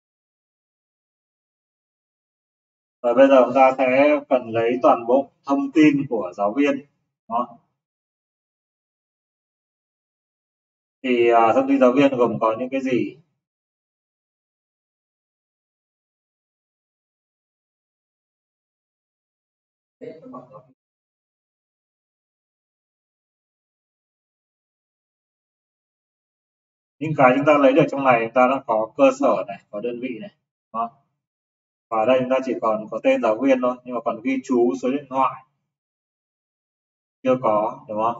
Rồi bây giờ chúng ta sẽ cần lấy toàn bộ thông tin của giáo viên. Đó. Thì à, thông tin giáo viên gồm có những cái gì? Những cái chúng ta lấy được trong này, chúng ta đã có cơ sở này, có đơn vị này. Đó. Và ở đây chúng ta chỉ còn có tên giáo viên thôi, nhưng mà còn ghi chú, số điện thoại chưa có, đúng không?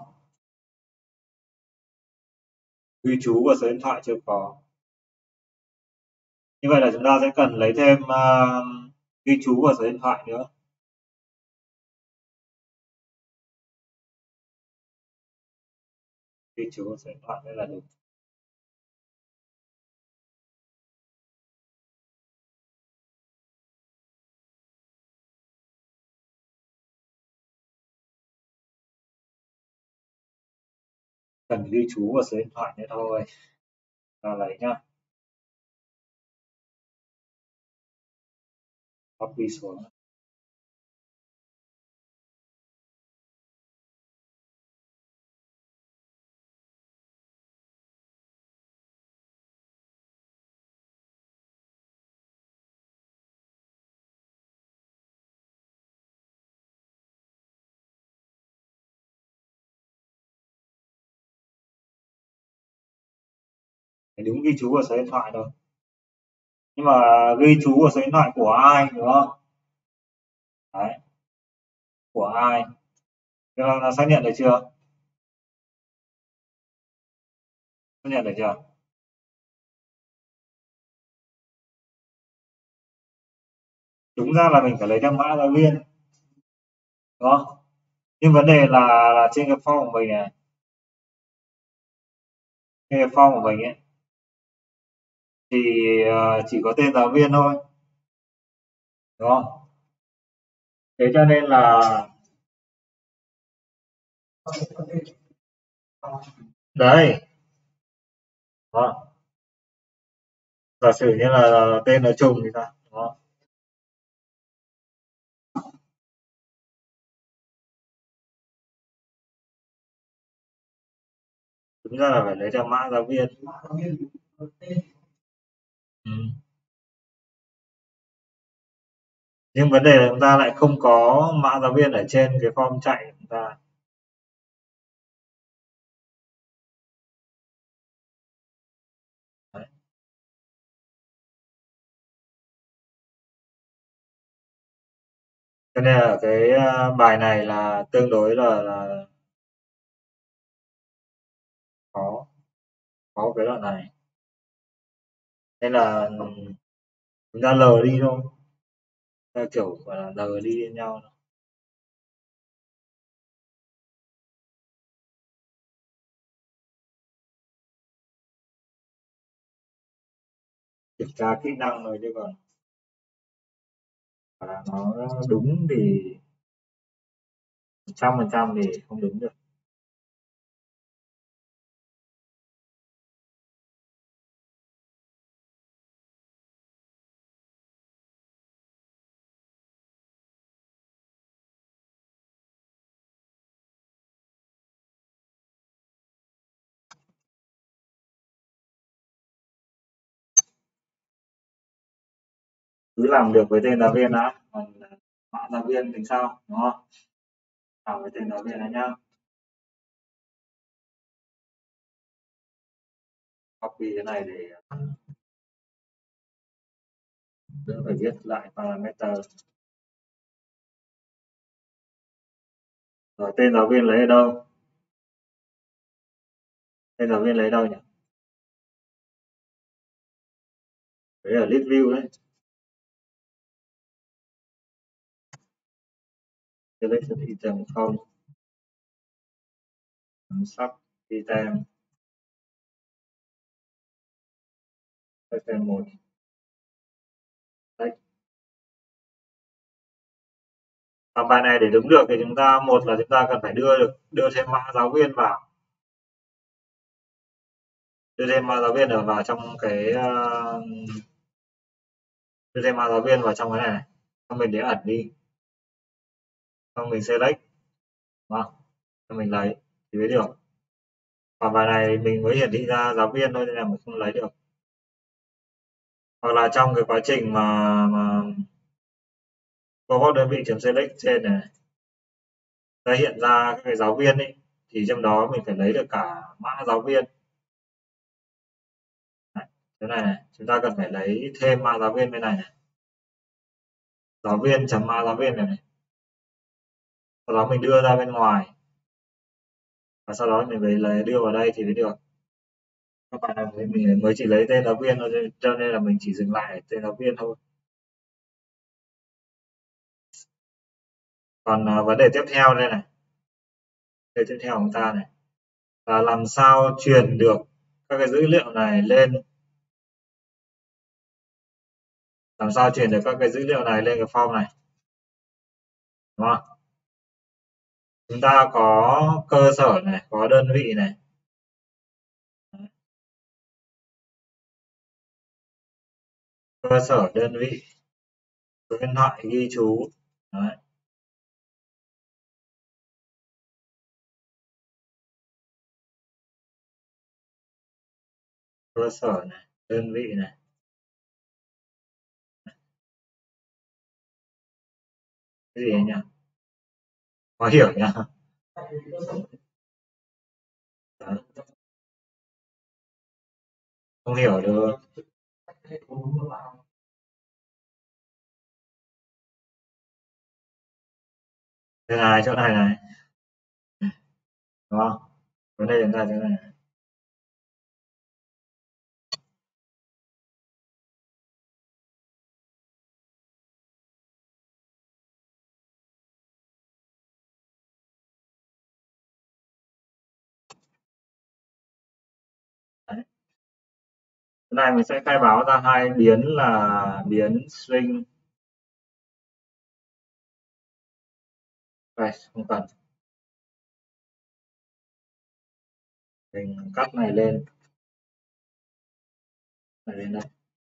Ghi chú và số điện thoại chưa có. Như vậy là chúng ta sẽ cần lấy thêm uh, ghi chú và số điện thoại nữa. Ghi chú và số điện thoại đây là đúng. Cần ghi chú và số điện thoại nữa thôi. Ta lấy nhá. Copy xuống. Phải đúng ghi chú và số điện thoại thôi. Nhưng mà ghi chú và số điện thoại của ai, đúng không? Đấy. Của ai? Thế là xác nhận được chưa? Xác nhận được chưa? Đúng ra là mình phải lấy theo mã giáo viên, đúng không? Nhưng vấn đề là, là trên cái form của mình này, trên cái form của mình ấy, thì uh, chỉ có tên giáo viên thôi, đúng không? Thế cho nên là đấy, đó. Giả sử như là tên nó trùng thì sao, đúng không? Đúng ra là phải lấy theo mã giáo viên. Ừ. Nhưng vấn đề là chúng ta lại không có mã giáo viên ở trên cái form chạy của chúng ta. Đấy. Cho nên là cái bài này là tương đối là, là khó khó cái đoạn này, nên là chúng ta lờ đi thôi, ta kiểu gọi là lờ đi nhau. Kiểm tra kỹ năng rồi chứ còn là nó đúng thì một trăm phần trăm thì không đúng được. Cứ làm được với tên giáo viên đã, còn mã giáo viên tính sao, đúng không? Làm với tên giáo viên đã nhá. Copy cái này để đỡ phải viết lại parameter. Rồi tên giáo viên lấy ở đâu? Tên giáo viên lấy đâu nhỉ? Đấy ở list view đấy. Selection item không. Sub item. Item một. Đấy. Và bài này để đúng được thì chúng ta một là chúng ta cần phải đưa được đưa thêm mã giáo viên vào. Đưa thêm mã giáo viên ở vào trong cái uh, đưa thêm mã giáo viên vào trong cái này, này. Xong mình để ẩn đi. Xong mình select. Đúng không? Xong mình lấy thì mới được. Còn bài này mình mới hiển thị ra giáo viên thôi nên là mình không lấy được. Hoặc là trong cái quá trình mà mà cohort đơn vị chấm select trên này, ta hiện ra các cái giáo viên ấy thì trong đó mình phải lấy được cả mã giáo viên. Này, thế này, này chúng ta cần phải lấy thêm mã giáo viên bên này này. Giáo viên chấm mã giáo viên này, này. Sau đó mình đưa ra bên ngoài và sau đó mình mới lấy đưa vào đây thì mới được. Các bạn này mình mới chỉ lấy tên giáo viên thôi cho nên là mình chỉ dừng lại ở tên giáo viên thôi. Còn uh, vấn đề tiếp theo đây này, vấn đề tiếp theo của chúng ta này là làm sao truyền được các cái dữ liệu này lên, làm sao truyền được các cái dữ liệu này lên cái form này, đúng không? Chúng ta có cơ sở này, có đơn vị này, cơ sở đơn vị, số điện thoại ghi chú. Đấy. Cơ sở này, đơn vị này. Cái gì ấy nhỉ? Khó hiểu nhá. Đấy. Không hiểu được. Thế này, chỗ này này. Đúng không? Vấn đề chúng ta chỗ này. Đấy. Cái này mình sẽ khai báo ra hai biến là biến string. Đây, không cần. Mình cắt này lên. Này lên đây.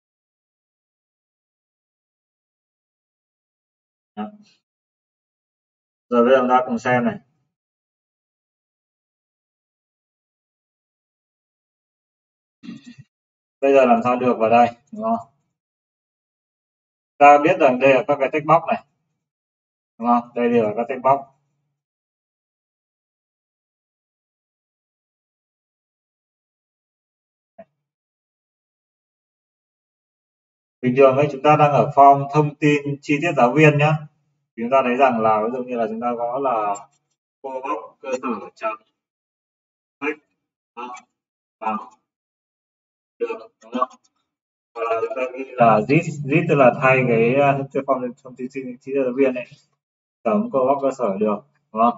Đó. Rồi bây giờ chúng ta cùng xem này. Bây giờ làm sao được vào đây, đúng không? Ta biết rằng đây là các cái text box này, đúng không? Đây đều là các text box. Bình thường ấy chúng ta đang ở form thông tin chi tiết giáo viên nhé. Chúng ta thấy rằng là ví dụ như là chúng ta gõ là cô bóc cơ sở chấm text bằng được, đúng không? Hoặc là chúng ta ghi là this this tức là thay cái cái form thông tin chi tiết giáo viên ấy, chấm cô bóc cơ sở được, đúng không?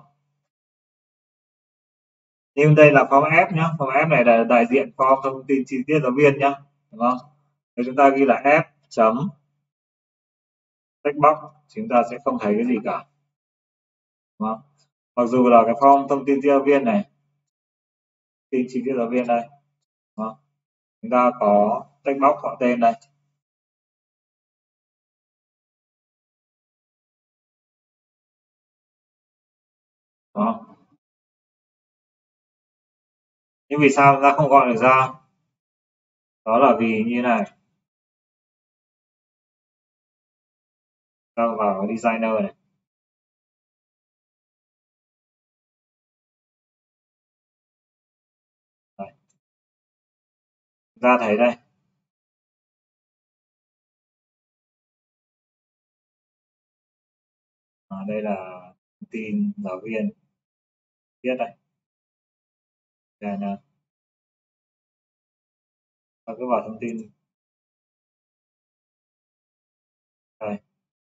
Nhưng đây là form F nhá, form F này là đại diện form thông tin chi tiết giáo viên nhá, đúng không? Nếu chúng ta ghi là F chấm text box, chúng ta sẽ không thấy cái gì cả, đúng không? Mặc dù là cái form thông tin giáo viên này, tin chi tiết giáo viên đây, đúng không? Chúng ta có text box họ tên đây, đúng không? Nhưng vì sao chúng ta không gọi được ra? Đó là vì như này, ta vào designer này, đây. Chúng ta thấy đây, à, đây là thông tin giáo viên viết đây, đây là ta cứ vào thông tin đây,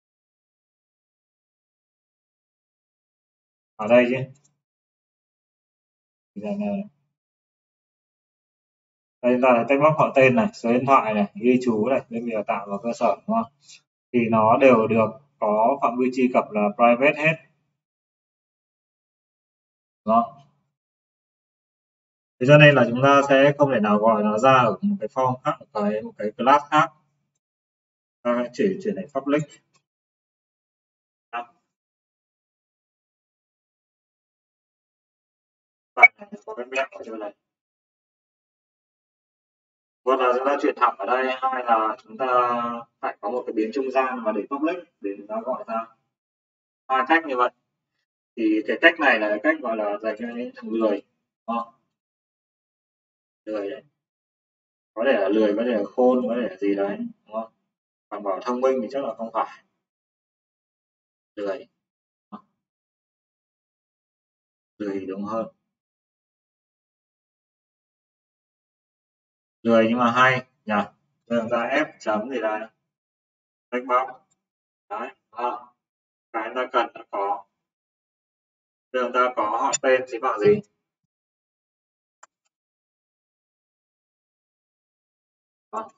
ở đây chứ, designer đây chúng ta thấy text box họ tên này, số điện thoại này, ghi chú này, đơn vị đào tạo và cơ sở, đúng không? Thì nó đều được có phạm vi truy cập là private hết, đúng không? Thế cho nên là chúng ta sẽ không thể nào gọi nó ra ở một cái form khác, một cái một cái class khác, ta chỉ chuyển thành public. Bạn này có cái mẹo ở chỗ này, một là chúng ta chuyển thẳng ở đây, hai là chúng ta phải có một cái biến trung gian và để public để chúng ta gọi ra, hai cách như vậy. Thì cái cách này là cái cách gọi là dành cho những thằng lười, đúng không? Lười đấy, có thể là lười, có thể là khôn, có thể là gì đấy, đúng không? Còn bảo thông minh thì chắc là không phải, lười, lười thì đúng hơn, lười nhưng mà hay nhỉ. Bây giờ chúng ta f chấm gì đây, text box đấy, đúng không? Cái chúng ta cần đã có. Bây giờ chúng ta có họ tên thì bằng gì, đó.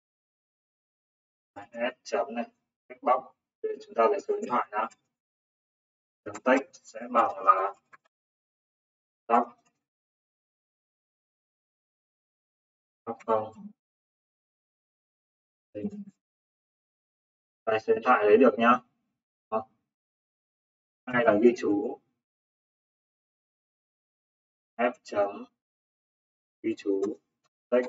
F chấm này, text box, thì chúng ta lấy số điện thoại đã, chấm text sẽ bằng là doc doc không, đây số điện thoại lấy được nhá. Đó. Hay là ghi chú f chấm ghi chú text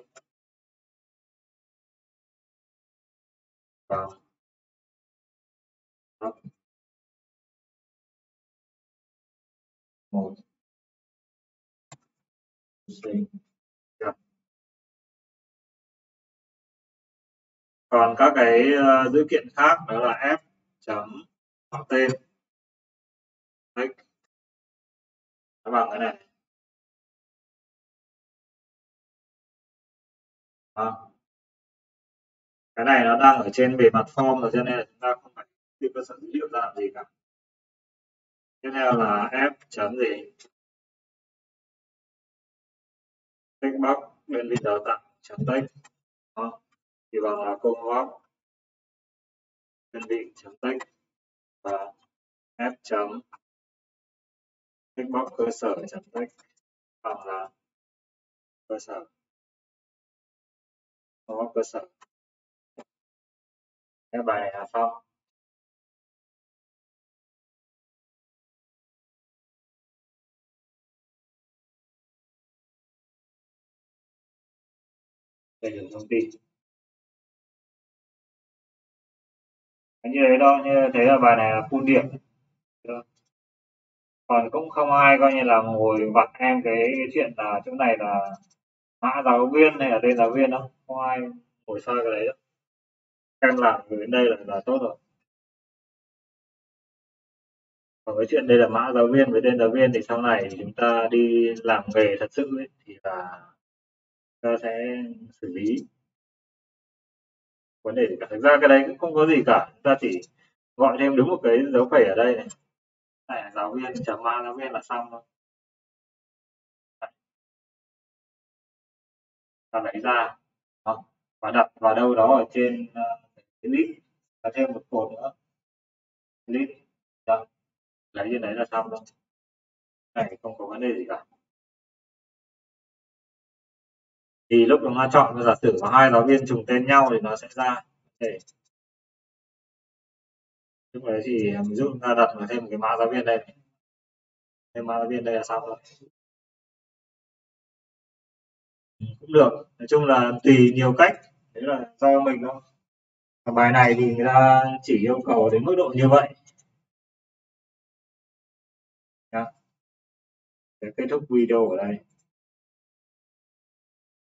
bằng doc một sinh. Còn các cái uh, dữ kiện khác đó là f chấm họ tên text, nó bằng cái này. Đó. Cái này nó đang ở trên bề mặt form rồi cho nên là chúng ta không phải đưa cơ sở dữ liệu ra làm gì cả. Tiếp theo là f chấm gì, text box đơn vị đào tạo chấm text, đó. Thì bằng là công box đơn vị chấm text và f chấm text box cơ sở chấm text bằng là cơ sở, công box cơ sở. Cái bài này là xong. Đầy đủ thông tin. Như thế đâu, như thế là bài này là full điểm. Còn cũng không ai coi như là ngồi vặn em cái chuyện là chỗ này là mã giáo viên hay là tên giáo viên đâu, không ai ngồi soi cái đấy đâu. Em làm đến đây là, là tốt rồi. Còn cái chuyện đây là mã giáo viên với tên giáo viên thì sau này chúng ta đi làm nghề thật sự ấy, thì là ta sẽ xử lý vấn đề gì cả. Thực ra cái đấy cũng không có gì cả, chúng ta chỉ gọi thêm đúng một cái dấu phẩy ở đây này, này là giáo viên chấm mã giáo viên là xong thôi. Ta lấy ra đó, và đặt vào đâu đó ở trên uh, cái list, và thêm một cột nữa list đó, lấy trên đấy là xong thôi, này không có vấn đề gì cả. Thì lúc chúng ta chọn, giả sử có hai giáo viên trùng tên nhau thì nó sẽ ra để lúc đấy thì ví dụ chúng ta đặt vào thêm một cái mã giáo viên đây này. Thêm mã giáo viên đây là xong rồi. Cũng được, nói chung là tùy nhiều cách, đấy là do mình thôi. Bài này thì người ta chỉ yêu cầu đến mức độ như vậy. Để kết thúc video ở đây.